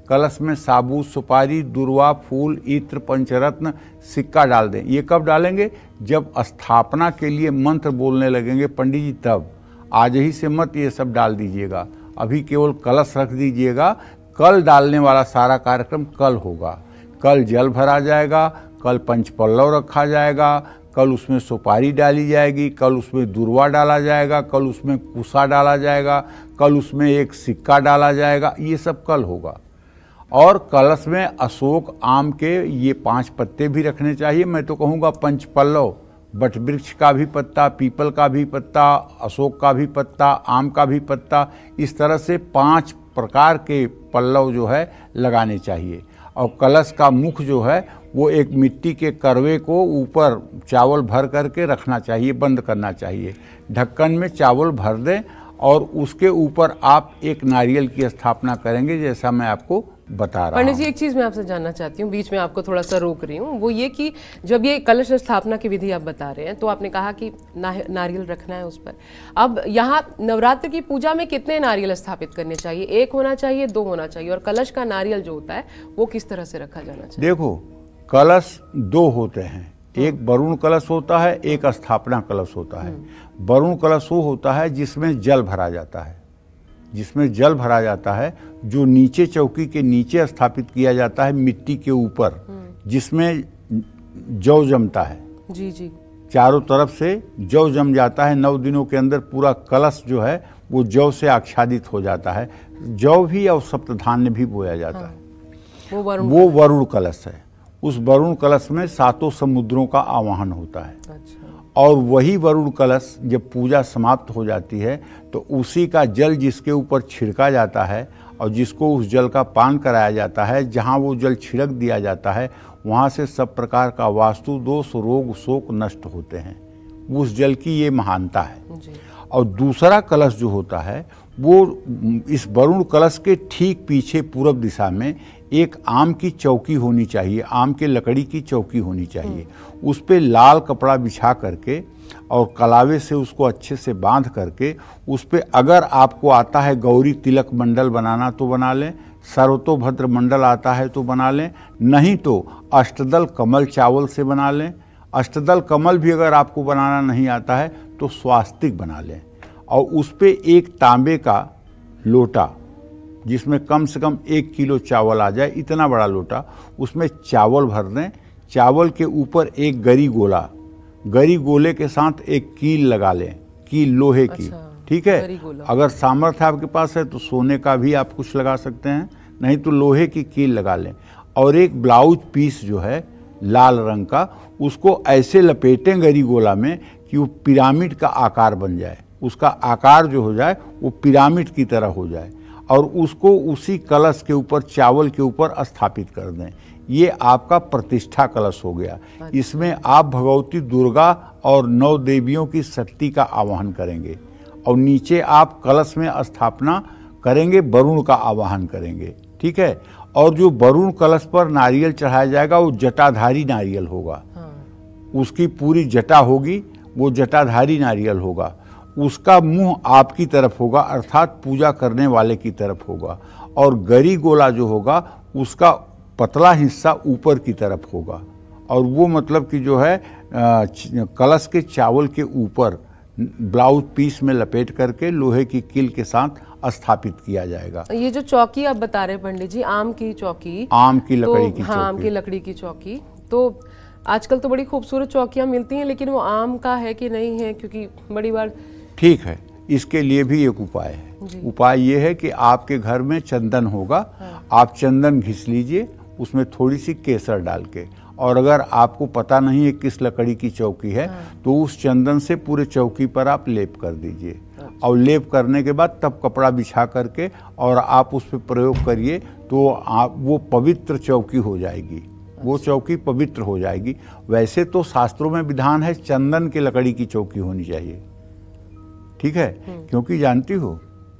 कलश में साबुत, सुपारी, दुर्वा, फूल, इत्र, पंचरत्न, सिक्का डाल दें। ये कब डालेंगे? जब स्थापना के लिए मंत्र बोलने लगेंगे पंडित जी, तब। आज ही से मत ये सब डाल दीजिएगा, अभी केवल कलश रख दीजिएगा। कल डालने वाला सारा कार्यक्रम कल होगा। कल जल भरा जाएगा, कल पंचपल्लव रखा जाएगा, कल उसमें सुपारी डाली जाएगी, कल उसमें दुर्वा डाला जाएगा, कल उसमें कुसा डाला जाएगा, कल उसमें एक सिक्का डाला जाएगा। ये सब कल होगा। और कलश में अशोक, आम के ये पांच पत्ते भी रखने चाहिए। मैं तो कहूँगा पंचपल्लव, बटवृक्ष का भी पत्ता, पीपल का भी पत्ता, अशोक का भी पत्ता, आम का भी पत्ता, इस तरह से पांच प्रकार के पल्लव जो है लगाने चाहिए। और कलश का मुख जो है वो एक मिट्टी के करवे को ऊपर चावल भर करके रखना चाहिए, बंद करना चाहिए। ढक्कन में चावल भर दें और उसके ऊपर आप एक नारियल की स्थापना करेंगे, जैसा मैं आपको बता रहा हूँ। पंडित जी, एक चीज मैं आपसे जानना चाहती हूँ, बीच में आपको थोड़ा सा रोक रही हूँ, वो ये कि जब ये कलश स्थापना की विधि आप बता रहे हैं तो आपने कहा कि ना, नारियल रखना है उस पर। अब यहाँ नवरात्र की पूजा में कितने नारियल स्थापित करने चाहिए? एक होना चाहिए, दो होना चाहिए? और कलश का नारियल जो होता है वो किस तरह से रखा जाना चाहिए? देखो, कलश दो होते हैं, एक वरुण कलश होता है, एक स्थापना कलश होता है। वरुण कलश वो होता है जिसमें जल भरा जाता है, जिसमें जल भरा जाता है, जो नीचे चौकी के नीचे स्थापित किया जाता है मिट्टी के ऊपर, जिसमें जौ जमता है। जी जी। चारों तरफ से जौ जम जाता है। नौ दिनों के अंदर पूरा कलश जो है वो जौ से आच्छादित हो जाता है। जौ भी और सप्तधान्य भी बोया जाता हाँ। है। वो वरुण वो वरुण कलश है। उस वरुण कलश में सातों समुद्रों का आवाहन होता है। अच्छा। और वही वरुण कलश जब पूजा समाप्त हो जाती है तो उसी का जल जिसके ऊपर छिड़का जाता है और जिसको उस जल का पान कराया जाता है, जहाँ वो जल छिड़क दिया जाता है, वहाँ से सब प्रकार का वास्तु दोष, रोग, शोक नष्ट होते हैं। उस जल की ये महानता है। जी। और दूसरा कलश जो होता है वो इस वरुण कलश के ठीक पीछे पूर्व दिशा में एक आम की चौकी होनी चाहिए, आम के लकड़ी की चौकी होनी चाहिए। उस पे लाल कपड़ा बिछा करके और कलावे से उसको अच्छे से बांध करके उस पे अगर आपको आता है गौरी तिलक मंडल बनाना तो बना लें, सर्वतोभद्र मंडल आता है तो बना लें, नहीं तो अष्टदल कमल चावल से बना लें। अष्टदल कमल भी अगर आपको बनाना नहीं आता है तो स्वास्तिक बना लें। और उस पे एक तांबे का लोटा जिसमें कम से कम एक किलो चावल आ जाए, इतना बड़ा लोटा, उसमें चावल भर दें। चावल के ऊपर एक गरी गोला, गरी गोले के साथ एक कील लगा लें, कील लोहे की। अच्छा, ठीक है। अगर सामर्थ्य आपके पास है तो सोने का भी आप कुछ लगा सकते हैं, नहीं तो लोहे की कील लगा लें। और एक ब्लाउज पीस जो है लाल रंग का, उसको ऐसे लपेटें गरी गोला में कि वो पिरामिड का आकार बन जाए। उसका आकार जो हो जाए वो पिरामिड की तरह हो जाए और उसको उसी कलश के ऊपर, चावल के ऊपर स्थापित कर दें। ये आपका प्रतिष्ठा कलश हो गया। इसमें आप भगवती दुर्गा और नौ देवियों की शक्ति का आवाहन करेंगे और नीचे आप कलश में स्थापना करेंगे, वरुण का आवाहन करेंगे। ठीक है। और जो वरुण कलश पर नारियल चढ़ाया जाएगा वो जटाधारी नारियल होगा। हाँ। उसकी पूरी जटा होगी, वो जटाधारी नारियल होगा। उसका मुंह आपकी तरफ होगा, अर्थात पूजा करने वाले की तरफ होगा। और गरी गोला जो होगा उसका पतला हिस्सा ऊपर की तरफ होगा। और वो मतलब कि जो है कलश के चावल के ऊपर ब्लाउज पीस में लपेट करके लोहे की कील के साथ स्थापित किया जाएगा। ये जो चौकी आप बता रहे हैं पंडित जी, आम की चौकी, आम की लकड़ी तो, की हाँ, चौकी, आम की लकड़ी की चौकी, तो आजकल तो बड़ी खूबसूरत चौकियां मिलती हैं, लेकिन वो आम का है कि नहीं है, क्योंकि बड़ी बार। ठीक है, इसके लिए भी एक उपाय है। उपाय ये है कि आपके घर में चंदन होगा। हाँ। आप चंदन घिस लीजिए, उसमें थोड़ी सी केसर डाल के, और अगर आपको पता नहीं है किस लकड़ी की चौकी है, हाँ, तो उस चंदन से पूरे चौकी पर आप लेप कर दीजिए। और लेप करने के बाद तब कपड़ा बिछा करके और आप उस पर प्रयोग करिए तो आप वो पवित्र चौकी हो जाएगी। वो चौकी पवित्र हो जाएगी। वैसे तो शास्त्रों में विधान है चंदन के लकड़ी की चौकी होनी चाहिए। ठीक है। क्योंकि जानती हो,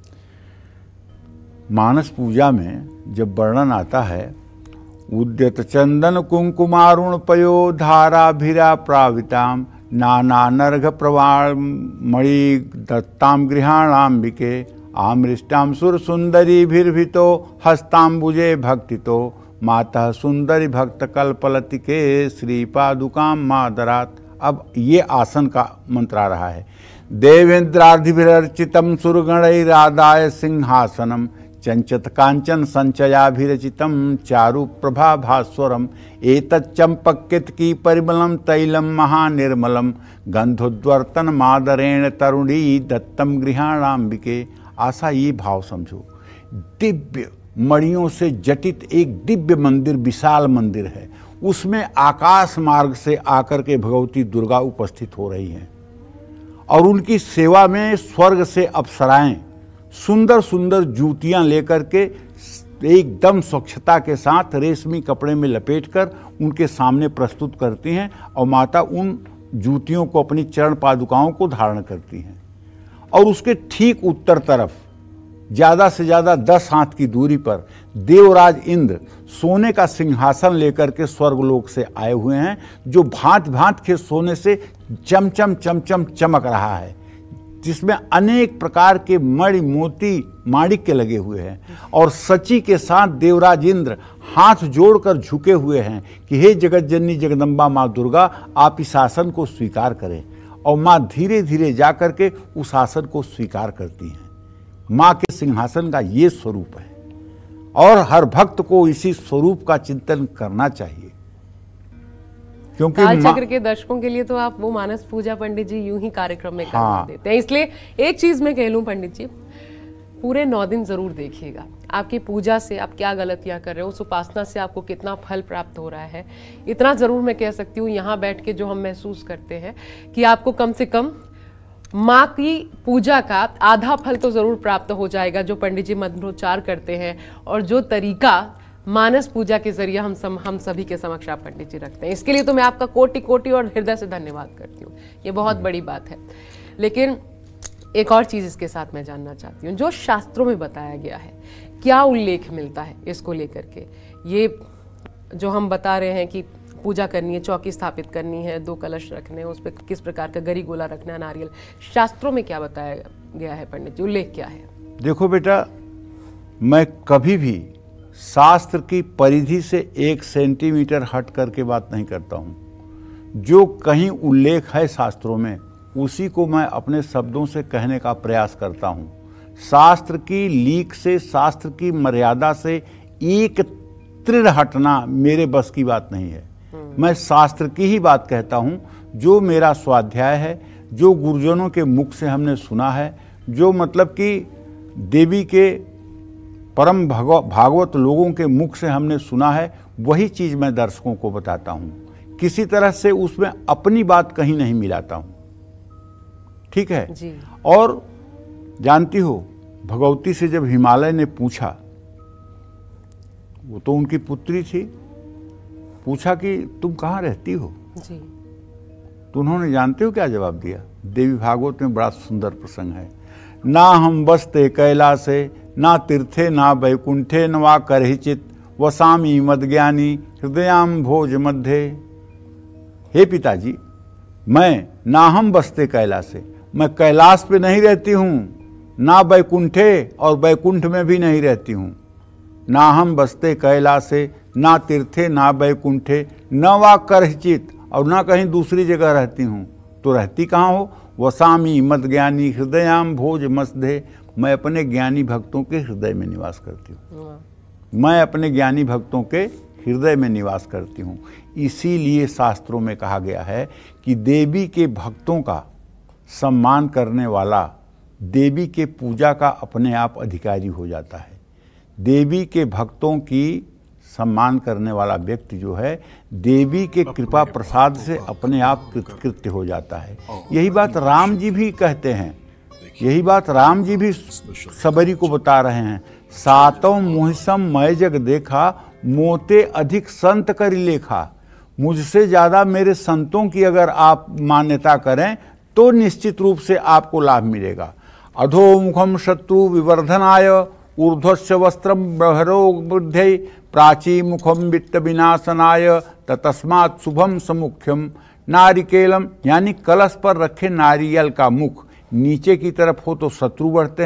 मानस पूजा में जब वर्णन आता है उद्यत चंदन कुंकुमारुण पयो धारा भिरा प्राविताम नाना नर्घ प्रवाण मणि दत्ताम गृहाणाम्बिके आमृष्टाम सुर सुंदरी भीर्भितो हस्ताम्बुजे भक्तितो माता सुंदरी भक्त कल्पलति के श्री पादुकाम मादरात। अब ये आसन का मंत्र आ रहा है। देवेंद्राधिभिरर्चितम सुरगणैरादाय सिंहासनम चंचत कांचन संचयाभिरचितम चारु प्रभा भास्वरम एतच्चंपकेतकी परिमलम तैलम महानिर्मलम गंधोद्वर्तन मादरेण तरुणी दत्तम गृहाणाम्बिके। आशा ये भाव समझो, दिव्य मणियों से जटित एक दिव्य मंदिर, विशाल मंदिर है, उसमें आकाश मार्ग से आकर के भगवती दुर्गा उपस्थित हो रही हैं और उनकी सेवा में स्वर्ग से अप्सराएं सुंदर सुंदर जूतियां लेकर के एकदम स्वच्छता के साथ रेशमी कपड़े में लपेटकर उनके सामने प्रस्तुत करती हैं और माता उन जूतियों को अपनी चरण पादुकाओं को धारण करती हैं। और उसके ठीक उत्तर तरफ ज़्यादा से ज़्यादा दस हाथ की दूरी पर देवराज इंद्र सोने का सिंहासन लेकर के स्वर्गलोक से आए हुए हैं, जो भांत भांत के सोने से चमचम चमचम चमक रहा है, जिसमें अनेक प्रकार के मणि मोती माणिक्य लगे हुए हैं। और सची के साथ देवराज इंद्र हाथ जोड़कर झुके हुए हैं कि हे जगत जननी जगदम्बा माँ दुर्गा, आप इस आसन को स्वीकार करें। और माँ धीरे धीरे जाकर के उस आसन को स्वीकार करती हैं। माँ के सिंहासन का ये स्वरूप है और हर भक्त को इसी स्वरूप का चिंतन करना चाहिए, क्योंकि काल चक्र के दर्शकों के लिए तो आप वो मानस पूजा पंडित जी यूं ही कार्यक्रम में करवा हाँ। देते हैं। इसलिए एक चीज मैं कह लूं पंडित जी, पूरे नौ दिन जरूर देखिएगा। आपकी पूजा से आप क्या गलतियां कर रहे हो, उस उपासना से आपको कितना फल प्राप्त हो रहा है। इतना जरूर मैं कह सकती हूँ, यहाँ बैठ के जो हम महसूस करते हैं कि आपको कम से कम माँ की पूजा का आधा फल तो जरूर प्राप्त हो जाएगा, जो पंडित जी मंत्रोच्चार करते हैं और जो तरीका मानस पूजा के जरिए हम सम, हम सभी के समक्ष आप पंडित जी रखते हैं। इसके लिए तो मैं आपका कोटि कोटि और हृदय से धन्यवाद करती हूँ, ये बहुत बड़ी बात है। लेकिन एक और चीज इसके साथ मैं जानना चाहती हूँ, जो शास्त्रों में बताया गया है, क्या उल्लेख मिलता है इसको लेकर के? ये जो हम बता रहे हैं कि पूजा करनी है, चौकी स्थापित करनी है, दो कलश रखने हैं, उस पर किस प्रकार का गरी गोला रखना है, नारियल, शास्त्रों में क्या बताया गया है पंडित जी, उल्लेख क्या है? देखो बेटा, मैं कभी भी शास्त्र की परिधि से एक सेंटीमीटर हट करके बात नहीं करता हूँ। जो कहीं उल्लेख है शास्त्रों में, उसी को मैं अपने शब्दों से कहने का प्रयास करता हूँ। शास्त्र की लीक से, शास्त्र की मर्यादा से एक तृण हटना मेरे बस की बात नहीं है। मैं शास्त्र की ही बात कहता हूँ, जो मेरा स्वाध्याय है, जो गुरुजनों के मुख से हमने सुना है, जो मतलब कि देवी के परम भागवत लोगों के मुख से हमने सुना है, वही चीज़ मैं दर्शकों को बताता हूँ। किसी तरह से उसमें अपनी बात कहीं नहीं मिलाता हूँ, ठीक है जी। और जानती हो, भगवती से जब हिमालय ने पूछा, वो तो उनकी पुत्री थी, पूछा कि तुम कहाँ रहती हो जी, तो उन्होंने जानते हो क्या जवाब दिया? देवी भागवत में बड़ा सुंदर प्रसंग है। ना हम बसते कैलासे, ना तीर्थे ना वैकुंठे, न वा करहिचित वसामी मदज्ञानी हृदयाम भोज मध्य। हे पिताजी, मैं ना हम बसते कैलासे, मैं कैलाश पे नहीं रहती हूँ, ना वैकुंठे और वैकुंठ में भी नहीं रहती हूँ। ना हम बसते कैलासे, ना तीर्थे ना वैकुंठे, न वा करहिचित, और ना कहीं दूसरी जगह रहती हूँ। तो रहती कहाँ हो? वसामी मद ज्ञानी हृदयाम भोज मस्धे, मैं अपने ज्ञानी भक्तों के हृदय में निवास करती हूँ। मैं अपने ज्ञानी भक्तों के हृदय में निवास करती हूँ। इसीलिए शास्त्रों में कहा गया है कि देवी के भक्तों का सम्मान करने वाला देवी के पूजा का अपने आप अधिकारी हो जाता है। देवी के भक्तों की सम्मान करने वाला व्यक्ति जो है, देवी के कृपा प्रसाद से अपने आप कृतकृत्य हो जाता है। यही बात राम जी भी कहते हैं, यही बात राम जी भी सबरी को बता रहे हैं। सातों मोहिसम मैं जग देखा, मोते अधिक संत करी लेखा। मुझसे ज़्यादा मेरे संतों की अगर आप मान्यता करें तो निश्चित रूप से आपको लाभ मिलेगा। अधोमुखम शत्रु विवर्धनाय, ऊर्ध्वस्य वस्त्रम बहरो बुद्धि, प्राची मुखम वित्त विनाशनाय, तस्मात् शुभम समुख्यम। नारिकेलम यानी कलश पर रखे नारियल का मुख नीचे की तरफ हो तो शत्रु बढ़ते हैं,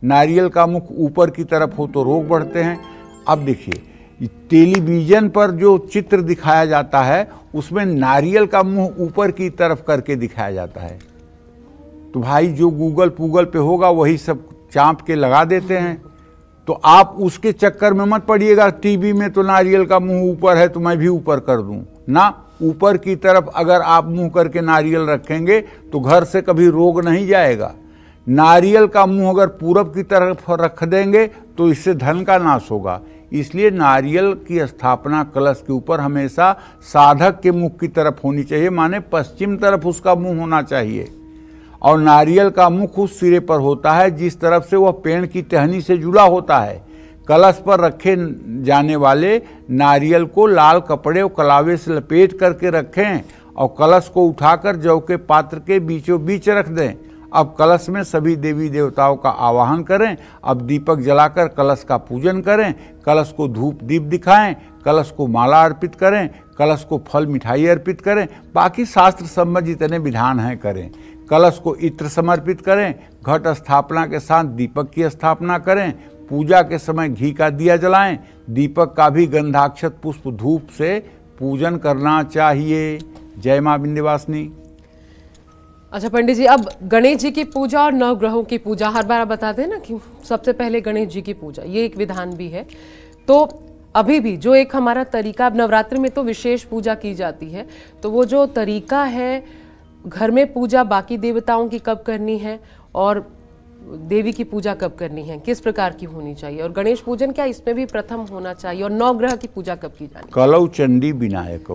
नारियल का मुख ऊपर की तरफ हो तो रोग बढ़ते हैं। अब देखिए टेलीविज़न पर जो चित्र दिखाया जाता है उसमें नारियल का मुंह ऊपर की तरफ करके दिखाया जाता है, तो भाई जो गूगल पूगल पे होगा वही सब चाँप के लगा देते हैं। तो आप उसके चक्कर में मत पड़िएगा, टीवी में तो नारियल का मुंह ऊपर है तो मैं भी ऊपर कर दूं ना। ऊपर की तरफ अगर आप मुंह करके नारियल रखेंगे तो घर से कभी रोग नहीं जाएगा। नारियल का मुंह अगर पूरब की तरफ रख देंगे तो इससे धन का नाश होगा। इसलिए नारियल की स्थापना कलश के ऊपर हमेशा साधक के मुख की तरफ होनी चाहिए, माने पश्चिम तरफ उसका मुंह होना चाहिए। और नारियल का मुख उस सिरे पर होता है जिस तरफ से वह पेड़ की टहनी से जुड़ा होता है। कलश पर रखे जाने वाले नारियल को लाल कपड़े और कलावे से लपेट करके रखें और कलश को उठाकर जौ के पात्र के बीचों बीच रख दें। अब कलश में सभी देवी देवताओं का आवाहन करें। अब दीपक जलाकर कलश का पूजन करें, कलश को धूप दीप दिखाएं, कलश को माला अर्पित करें, कलश को फल मिठाई अर्पित करें, बाकी शास्त्र सम्मत जितने विधान हैं करें। कलश को इत्र समर्पित करें, घट स्थापना के साथ दीपक की स्थापना करें, पूजा के समय घी का दिया जलाएं, दीपक का भी गंधाक्षत पुष्प धूप से पूजन करना चाहिए। जय मां विंध्यवासिनी। अच्छा पंडित जी, अब गणेश जी की पूजा और नवग्रहों की पूजा हर बार आप बताते हैं ना कि सबसे पहले गणेश जी की पूजा, ये एक विधान भी है। तो अभी भी जो एक हमारा तरीका, अब नवरात्रि में तो विशेष पूजा की जाती है, तो वो जो तरीका है घर में पूजा बाकी देवताओं की कब करनी है और देवी की पूजा कब करनी है, किस प्रकार की होनी चाहिए, और गणेश पूजन क्या इसमें भी प्रथम होना चाहिए, और नवग्रह की पूजा कब की जानी? कलौ चंडी विनायक,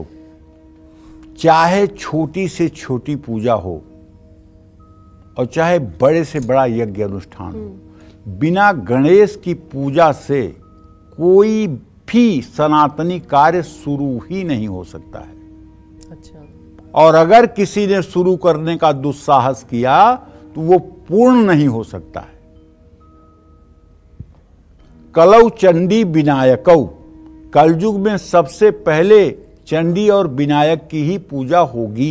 चाहे छोटी से छोटी पूजा हो और चाहे बड़े से बड़ा यज्ञ अनुष्ठान हो, बिना गणेश की पूजा से कोई भी सनातनी कार्य शुरू ही नहीं हो सकता है। अच्छा। और अगर किसी ने शुरू करने का दुस्साहस किया तो वो पूर्ण नहीं हो सकता है। कलौ चंडी विनायकौ, कलयुग में सबसे पहले चंडी और विनायक की ही पूजा होगी।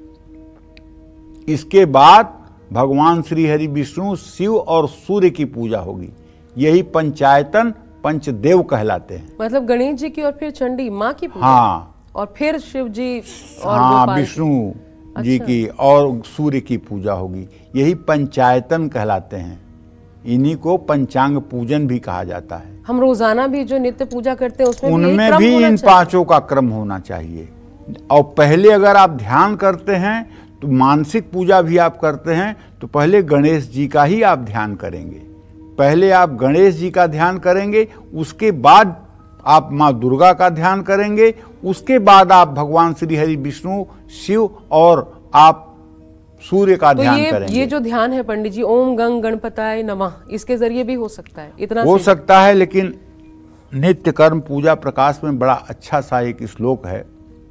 इसके बाद भगवान श्री हरि विष्णु शिव और सूर्य की पूजा होगी। यही पंचायतन पंचदेव कहलाते हैं। मतलब गणेश जी की और फिर चंडी माँ की पूजा, हाँ, और फिर शिव जी और हाँ विष्णु जी अच्छा। की और सूर्य की पूजा होगी। यही पंचायतन कहलाते हैं। इन्हीं को पंचांग पूजन भी कहा जाता है। हम रोजाना भी जो नित्य पूजा करते हैं उसमें उनमें भी, भी इन पांचों का क्रम होना चाहिए। और पहले अगर आप ध्यान करते हैं तो मानसिक पूजा भी आप करते हैं तो पहले गणेश जी का ही आप ध्यान करेंगे। पहले आप गणेश जी का ध्यान करेंगे, उसके बाद आप माँ दुर्गा का ध्यान करेंगे, उसके बाद आप भगवान श्री हरि विष्णु शिव और आप सूर्य का तो ध्यान ये, करेंगे। ये जो ध्यान है पंडित जी, ओम गंग गणपताय नमः, इसके जरिए भी हो सकता है? इतना हो सकता है, लेकिन नित्य कर्म पूजा प्रकाश में बड़ा अच्छा सा एक श्लोक है।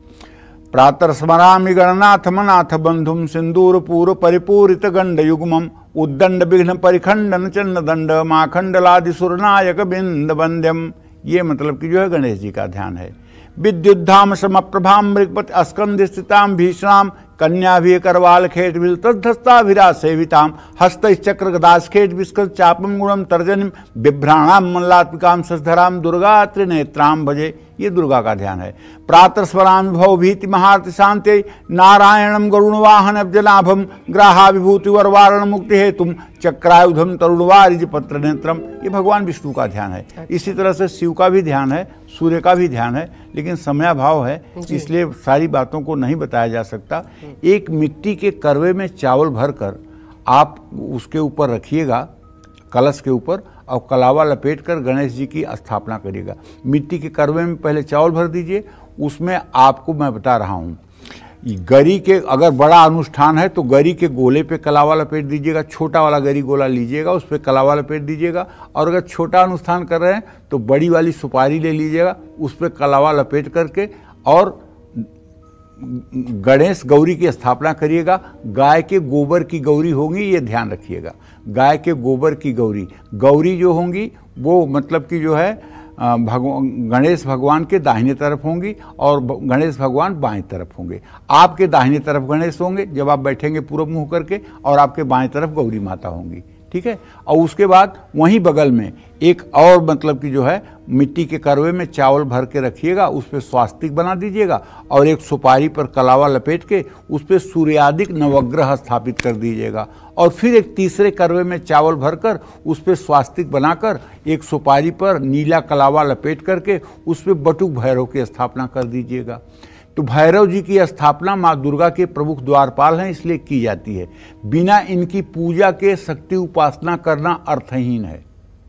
प्रातः स्मरामि गणनाथ मनाथ बंधुम सिंदूर पूर्व परिपूरित गंड युग्मम उद्दंड विघ्न परिखंडन चंड दंड माखंडलादि सुरनायक बिंद वंद्यम। ये मतलब कि जो है गणेश जी का ध्यान है। विद्युद्धाम समप्रभाम मृगपति अस्कंद स्थिताम भीषणाम कन्या भी करवाल खेट बिल तद्धस्ताभिरा सेविताम हस्त चक्र गदास खेट विस्कृत चापम गुणम तर्जनिम बिभ्राणाम मल्लात्मिकाम सधराम दुर्गा त्रिनेत्राम भजे। ये दुर्गा का ध्यान है। प्रातः स्वराम भव भीति महारति शांति नारायणम गरुण वाहन अब्जनाभम ग्राहा विभूति वर वारण मुक्ति हेतुम चक्रायुधम तरुणवारिज पत्र नेत्रम। ये भगवान विष्णु का ध्यान है। इसी तरह से शिव का भी ध्यान है, सूर्य का भी ध्यान है, लेकिन समयाभाव है इसलिए सारी बातों को नहीं बताया जा सकता। एक मिट्टी के करवे में चावल भरकर आप उसके ऊपर रखिएगा, कलश के ऊपर, और कलावा लपेटकर गणेश जी की स्थापना करिएगा। मिट्टी के करवे में पहले चावल भर दीजिए, उसमें आपको मैं बता रहा हूँ गरी के, अगर बड़ा अनुष्ठान है तो गरी के गोले पे कलावा लपेट दीजिएगा, छोटा वाला गरी गोला लीजिएगा, उस पर कलावा लपेट दीजिएगा। और अगर छोटा अनुष्ठान कर रहे हैं तो बड़ी वाली सुपारी ले लीजिएगा, उस पर कलावा लपेट करके और गणेश गौरी की स्थापना करिएगा। गाय के गोबर की गौरी होंगी, ये ध्यान रखिएगा। गाय के गोबर की गौरी गौरी जो होंगी वो मतलब कि जो है भगवान गणेश भगवान के दाहिने तरफ होंगी और गणेश भगवान बाएं तरफ होंगे। आपके दाहिने तरफ गणेश होंगे जब आप बैठेंगे पूरब मुंह करके, और आपके बाएं तरफ गौरी माता होंगी। ठीक है। और उसके बाद वहीं बगल में एक और मतलब कि जो है मिट्टी के करवे में चावल भर के रखिएगा, उस पर स्वास्तिक बना दीजिएगा और एक सुपारी पर कलावा लपेट के उस पर सूर्यादिक नवग्रह स्थापित कर दीजिएगा। और फिर एक तीसरे करवे में चावल भरकर उस पर स्वास्तिक बनाकर एक सुपारी पर नीला कलावा लपेट करके उस पर बटुक भैरव की स्थापना कर दीजिएगा। तो भैरव जी की स्थापना माँ दुर्गा के प्रमुख द्वारपाल हैं इसलिए की जाती है। बिना इनकी पूजा के शक्ति उपासना करना अर्थहीन है।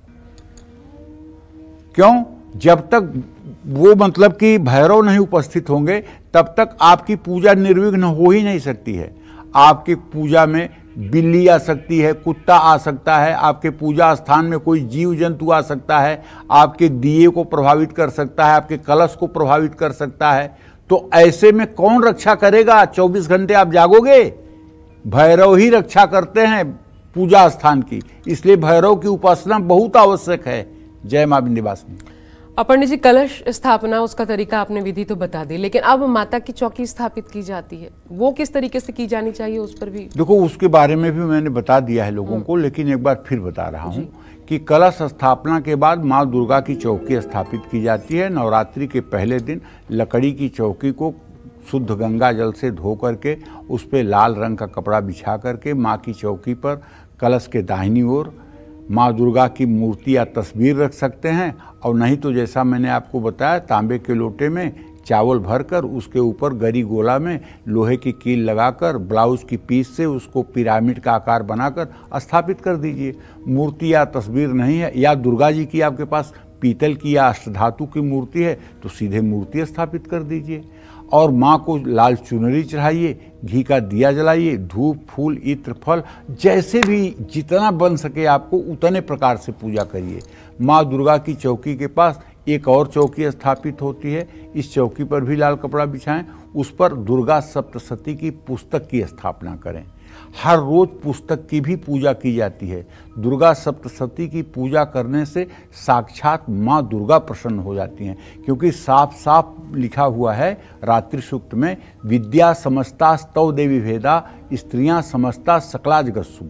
क्यों? जब तक वो मतलब कि भैरव नहीं उपस्थित होंगे तब तक आपकी पूजा निर्विघ्न हो ही नहीं सकती है। आपकी पूजा में बिल्ली आ सकती है, कुत्ता आ सकता है, आपके पूजा स्थान में कोई जीव जंतु आ सकता है, आपके दिए को प्रभावित कर सकता है, आपके कलश को प्रभावित कर सकता है। तो ऐसे में कौन रक्षा करेगा? चौबीस घंटे आप जागोगे? भैरव ही रक्षा करते हैं पूजा स्थान की, इसलिए भैरव की उपासना बहुत आवश्यक है। जय मां विंध्यवासिनी। पंडित जी, कलश स्थापना उसका तरीका आपने विधि तो बता दी, लेकिन अब माता की चौकी स्थापित की जाती है, वो किस तरीके से की जानी चाहिए उस पर भी? देखो, उसके बारे में भी मैंने बता दिया है लोगों को, लेकिन एक बार फिर बता रहा हूँ कि कलश स्थापना के बाद माँ दुर्गा की चौकी स्थापित की जाती है। नवरात्रि के पहले दिन लकड़ी की चौकी को शुद्ध गंगा जल से धो करके उस पर लाल रंग का कपड़ा बिछा करके माँ की चौकी पर कलश के दाहिनी ओर माँ दुर्गा की मूर्ति या तस्वीर रख सकते हैं, और नहीं तो जैसा मैंने आपको बताया तांबे के लोटे में चावल भरकर उसके ऊपर गरी गोला में लोहे की कील लगाकर ब्लाउज की पीस से उसको पिरामिड का आकार बनाकर स्थापित कर दीजिए। मूर्ति या तस्वीर नहीं है, या दुर्गा जी की आपके पास पीतल की या अष्टधातु की मूर्ति है तो सीधे मूर्ति स्थापित कर दीजिए और माँ को लाल चुनरी चढ़ाइए, घी का दिया जलाइए, धूप फूल इत्र फल जैसे भी जितना बन सके आपको उतने प्रकार से पूजा करिए। माँ दुर्गा की चौकी के पास एक और चौकी स्थापित होती है, इस चौकी पर भी लाल कपड़ा बिछाएं, उस पर दुर्गा सप्तशती की पुस्तक की स्थापना करें। हर रोज पुस्तक की भी पूजा की जाती है। दुर्गा सप्तशती की पूजा करने से साक्षात माँ दुर्गा प्रसन्न हो जाती हैं, क्योंकि साफ साफ लिखा हुआ है रात्रि सूक्त में, विद्या समस्ता स्तव देवी भेदा स्त्रियां समस्ता सकला जगत्सु,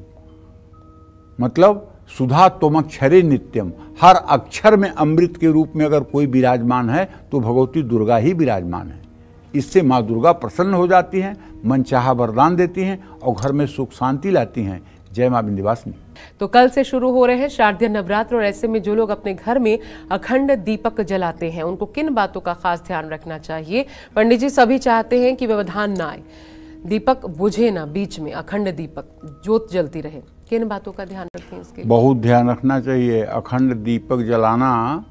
मतलब सुधा तोमक्षरे नित्यम, हर अक्षर में अमृत के रूप में अगर कोई विराजमान है तो भगवती दुर्गा ही विराजमान है। इससे माँ दुर्गा प्रसन्न हो जाती हैं, मनचाहा वरदान देती हैं और घर में सुख शांति लाती हैं। जय मां विंध्यवासिनी। तो कल से शुरू हो रहे हैं शारदीय नवरात्र, और ऐसे में जो लोग अपने घर में अखंड दीपक जलाते हैं उनको किन बातों का खास ध्यान रखना चाहिए? पंडित जी, सभी चाहते हैं कि व्यवधान ना आए, दीपक बुझे ना, बीच में अखंड दीपक ज्योत जलती रहे, किन बातों का ध्यान रखें इसके लिए? बहुत ध्यान रखना चाहिए। अखंड दीपक जलाना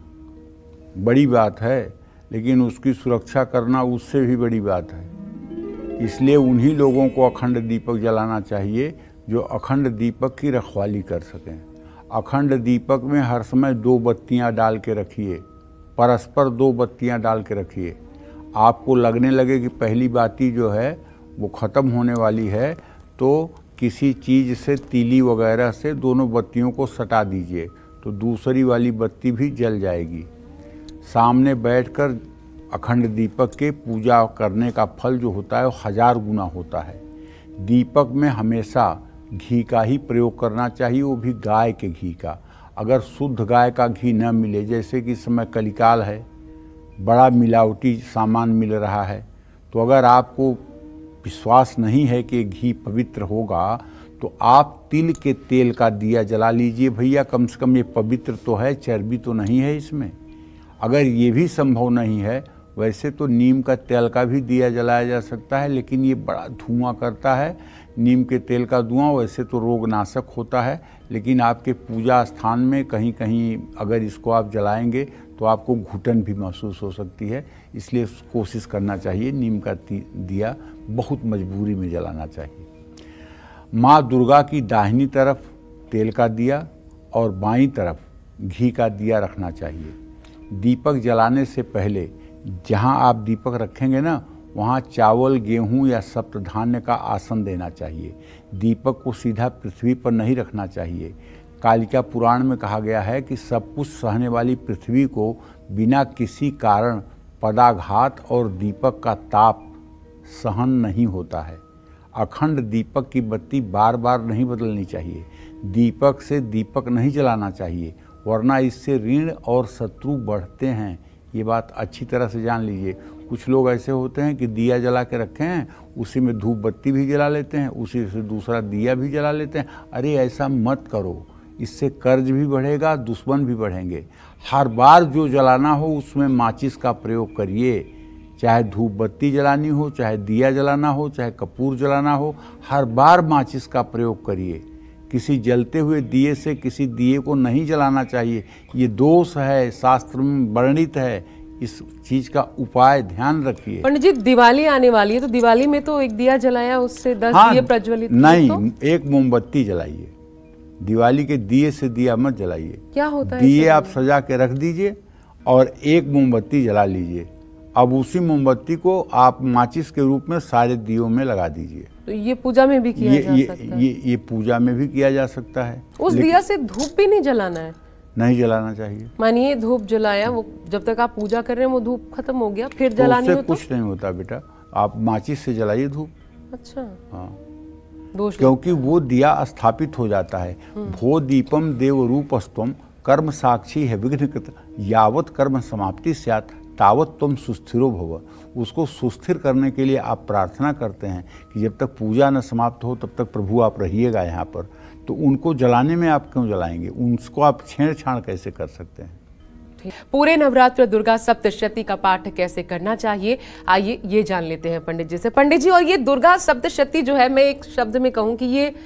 बड़ी बात है, लेकिन उसकी सुरक्षा करना उससे भी बड़ी बात है। इसलिए उन्हीं लोगों को अखंड दीपक जलाना चाहिए जो अखंड दीपक की रखवाली कर सकें। अखंड दीपक में हर समय दो बत्तियां डाल के रखिए, परस्पर दो बत्तियां डाल के रखिए। आपको लगने लगे कि पहली बाती जो है वो ख़त्म होने वाली है तो किसी चीज़ से, तीली वगैरह से दोनों बत्तियों को सटा दीजिए तो दूसरी वाली बत्ती भी जल जाएगी। सामने बैठकर अखंड दीपक के पूजा करने का फल जो होता है वो हजार गुना होता है। दीपक में हमेशा घी का ही प्रयोग करना चाहिए, वो भी गाय के घी का। अगर शुद्ध गाय का घी न मिले, जैसे कि इस समय कलिकाल है, बड़ा मिलावटी सामान मिल रहा है, तो अगर आपको विश्वास नहीं है कि घी पवित्र होगा तो आप तिल के तेल का दिया जला लीजिए भैया, कम से कम ये पवित्र तो है, चर्बी तो नहीं है इसमें। अगर ये भी संभव नहीं है, वैसे तो नीम का तेल का भी दिया जलाया जा सकता है, लेकिन ये बड़ा धुआं करता है। नीम के तेल का धुआं वैसे तो रोगनाशक होता है, लेकिन आपके पूजा स्थान में कहीं कहीं अगर इसको आप जलाएंगे तो आपको घुटन भी महसूस हो सकती है। इसलिए कोशिश करना चाहिए नीम का दिया बहुत मजबूरी में जलाना चाहिए। माँ दुर्गा की दाहिनी तरफ तेल का दिया और बाईं तरफ घी का दिया रखना चाहिए। दीपक जलाने से पहले जहाँ आप दीपक रखेंगे ना, वहाँ चावल, गेहूँ या सप्तधान्य का आसन देना चाहिए। दीपक को सीधा पृथ्वी पर नहीं रखना चाहिए। कालिका पुराण में कहा गया है कि सब कुछ सहने वाली पृथ्वी को बिना किसी कारण पदाघात और दीपक का ताप सहन नहीं होता है। अखंड दीपक की बत्ती बार बार नहीं बदलनी चाहिए। दीपक से दीपक नहीं जलाना चाहिए, वरना इससे ऋण और शत्रु बढ़ते हैं। ये बात अच्छी तरह से जान लीजिए। कुछ लोग ऐसे होते हैं कि दिया जला के रखे हैं, उसी में धूप बत्ती भी जला लेते हैं, उसी से दूसरा दिया भी जला लेते हैं। अरे ऐसा मत करो, इससे कर्ज भी बढ़ेगा, दुश्मन भी बढ़ेंगे। हर बार जो जलाना हो उसमें माचिस का प्रयोग करिए। चाहे धूप बत्ती जलानी हो, चाहे दिया जलाना हो, चाहे कपूर जलाना हो, हर बार माचिस का प्रयोग करिए। किसी जलते हुए दिए से किसी दिए को नहीं जलाना चाहिए। ये दोष है, शास्त्र में वर्णित है। इस चीज का उपाय ध्यान रखिए। पंडित जी, दिवाली आने वाली है, तो दिवाली में तो एक दिया जलाया, उससे दस हाँ, दिए प्रज्वलित नहीं, तो? एक मोमबत्ती जलाइए। दिवाली के दिए से दिया मत जलाइए। क्या होता है? दिए आप सजा के रख दीजिए और एक मोमबत्ती जला लीजिए। अब उसी मोमबत्ती को आप माचिस के रूप में सारे दियों में लगा दीजिए। तो ये पूजा में भी किया ये, जा ये, सकता है? ये ये पूजा में भी किया जा सकता है। उस दिया से धूप भी नहीं जलाना है? नहीं जलाना चाहिए। मानिए धूप जलाया, वो जब तक आप पूजा कर रहे हैं वो धूप खत्म हो गया, फिर जलानी हो तो? कुछ नहीं होता बेटा, आप माचिस से जलाइए धूप। अच्छा, हाँ, दोष क्योंकि वो दिया स्थापित हो जाता है। भो दीपम देव रूपस्तम कर्म साक्षी है विघ्नकृत, यावत कर्म समाप्ति स्यात् तावत तुम सुस्थिरो भव। उसको सुस्थिर करने के लिए आप प्रार्थना करते हैं कि जब तक पूजा न समाप्त हो तब तक प्रभु आप रहिएगा यहाँ पर। तो उनको जलाने में आप क्यों जलाएंगे? उनको आप छेड़छाड़ कैसे कर सकते हैं? पूरे नवरात्र दुर्गा सप्तशती का पाठ कैसे करना चाहिए, आइए ये जान लेते हैं पंडित जी से। पंडित जी, और ये दुर्गा सप्तशती जो है, मैं एक शब्द में कहूं कि ये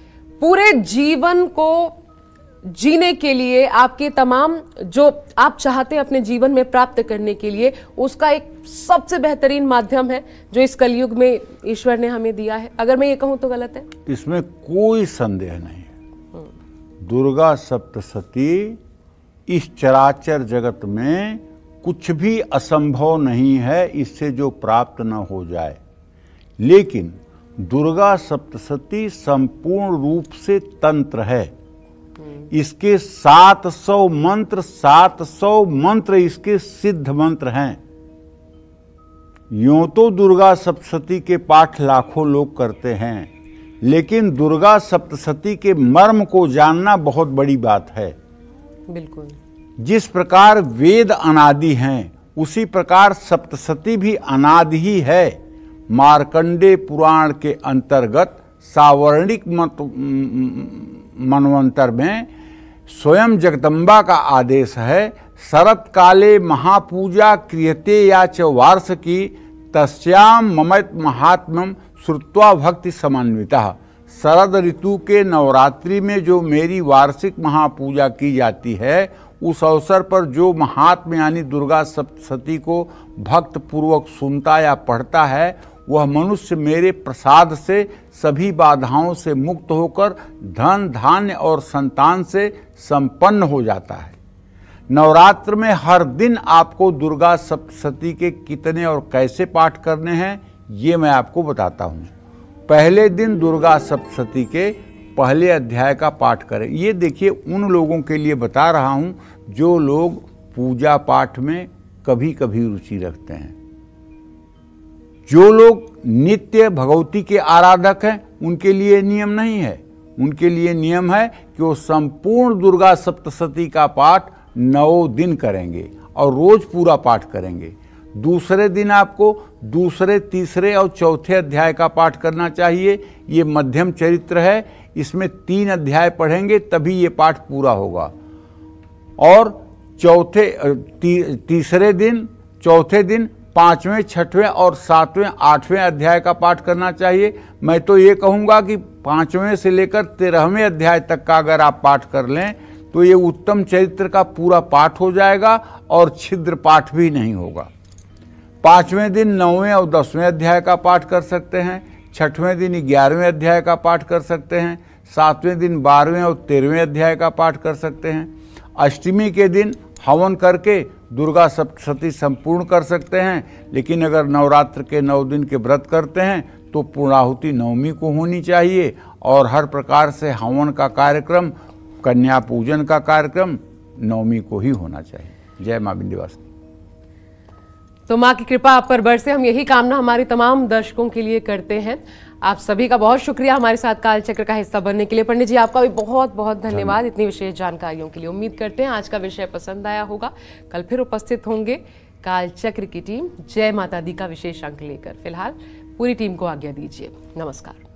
पूरे जीवन को जीने के लिए, आपके तमाम जो आप चाहते हैं अपने जीवन में प्राप्त करने के लिए, उसका एक सबसे बेहतरीन माध्यम है जो इस कलयुग में ईश्वर ने हमें दिया है। अगर मैं ये कहूं तो गलत है? इसमें कोई संदेह नहीं है। दुर्गा सप्तशती इस चराचर जगत में कुछ भी असंभव नहीं है, इससे जो प्राप्त न हो जाए। लेकिन दुर्गा सप्तशती संपूर्ण रूप से तंत्र है। इसके सात सौ मंत्र सात सौ मंत्र इसके सिद्ध मंत्र हैं। यूं तो दुर्गा सप्तशती के पाठ लाखों लोग करते हैं, लेकिन दुर्गा सप्तशती के मर्म को जानना बहुत बड़ी बात है। बिल्कुल। जिस प्रकार वेद अनादि हैं, उसी प्रकार सप्तशती भी अनादि ही है। मार्कंडे पुराण के अंतर्गत सावर्णिक मनवंतर में स्वयं जगदम्बा का आदेश है, शरत काले महापूजा क्रियते या च वार्षिकी तस्याम ममैत महात्म्यम श्रुत्वा भक्ति समन्वितः। शरद ऋतु के नवरात्रि में जो मेरी वार्षिक महापूजा की जाती है, उस अवसर पर जो महात्म्य यानी दुर्गा सप्तशती को भक्त पूर्वक सुनता या पढ़ता है, वह मनुष्य मेरे प्रसाद से सभी बाधाओं से मुक्त होकर धन धान्य और संतान से संपन्न हो जाता है। नवरात्र में हर दिन आपको दुर्गा सप्तशती के कितने और कैसे पाठ करने हैं, ये मैं आपको बताता हूँ। पहले दिन दुर्गा सप्तशती के पहले अध्याय का पाठ करें। ये देखिए, उन लोगों के लिए बता रहा हूँ जो लोग पूजा पाठ में कभी कभी रुचि रखते हैं। जो लोग नित्य भगवती के आराधक हैं, उनके लिए नियम नहीं है। उनके लिए नियम है कि वो संपूर्ण दुर्गा सप्तशती का पाठ नौ दिन करेंगे और रोज पूरा पाठ करेंगे। दूसरे दिन आपको दूसरे, तीसरे और चौथे अध्याय का पाठ करना चाहिए। ये मध्यम चरित्र है, इसमें तीन अध्याय पढ़ेंगे तभी ये पाठ पूरा होगा। और चौथे ती, तीसरे दिन, चौथे दिन पांचवें, छठवें और सातवें, आठवें अध्याय का पाठ करना चाहिए। मैं तो ये कहूँगा कि पांचवें से लेकर तेरहवें अध्याय तक का अगर आप पाठ कर लें तो ये उत्तम चरित्र का पूरा पाठ हो जाएगा और छिद्र पाठ भी नहीं होगा। पांचवें दिन नौवें और दसवें अध्याय का पाठ कर सकते हैं, छठवें दिन ग्यारहवें अध्याय का पाठ कर सकते हैं, सातवें दिन बारहवें और तेरहवें अध्याय का पाठ कर सकते हैं। अष्टमी के दिन हवन करके दुर्गा सप्तशती संपूर्ण कर सकते हैं। लेकिन अगर नवरात्र के नौ दिन के व्रत करते हैं तो पूर्णाहुति नवमी को होनी चाहिए और हर प्रकार से हवन का कार्यक्रम, कन्या पूजन का कार्यक्रम नवमी को ही होना चाहिए। जय मां विंध्यवासिनी। तो मां की कृपा आप पर बरसे, हम यही कामना हमारे तमाम दर्शकों के लिए करते हैं। आप सभी का बहुत शुक्रिया हमारे साथ कालचक्र का हिस्सा बनने के लिए। पंडित जी आपका भी बहुत बहुत धन्यवाद इतनी विशेष जानकारियों के लिए। उम्मीद करते हैं आज का विषय पसंद आया होगा। कल फिर उपस्थित होंगे कालचक्र की टीम जय माता दी का विशेष अंक लेकर। फिलहाल पूरी टीम को आज्ञा दीजिए। नमस्कार।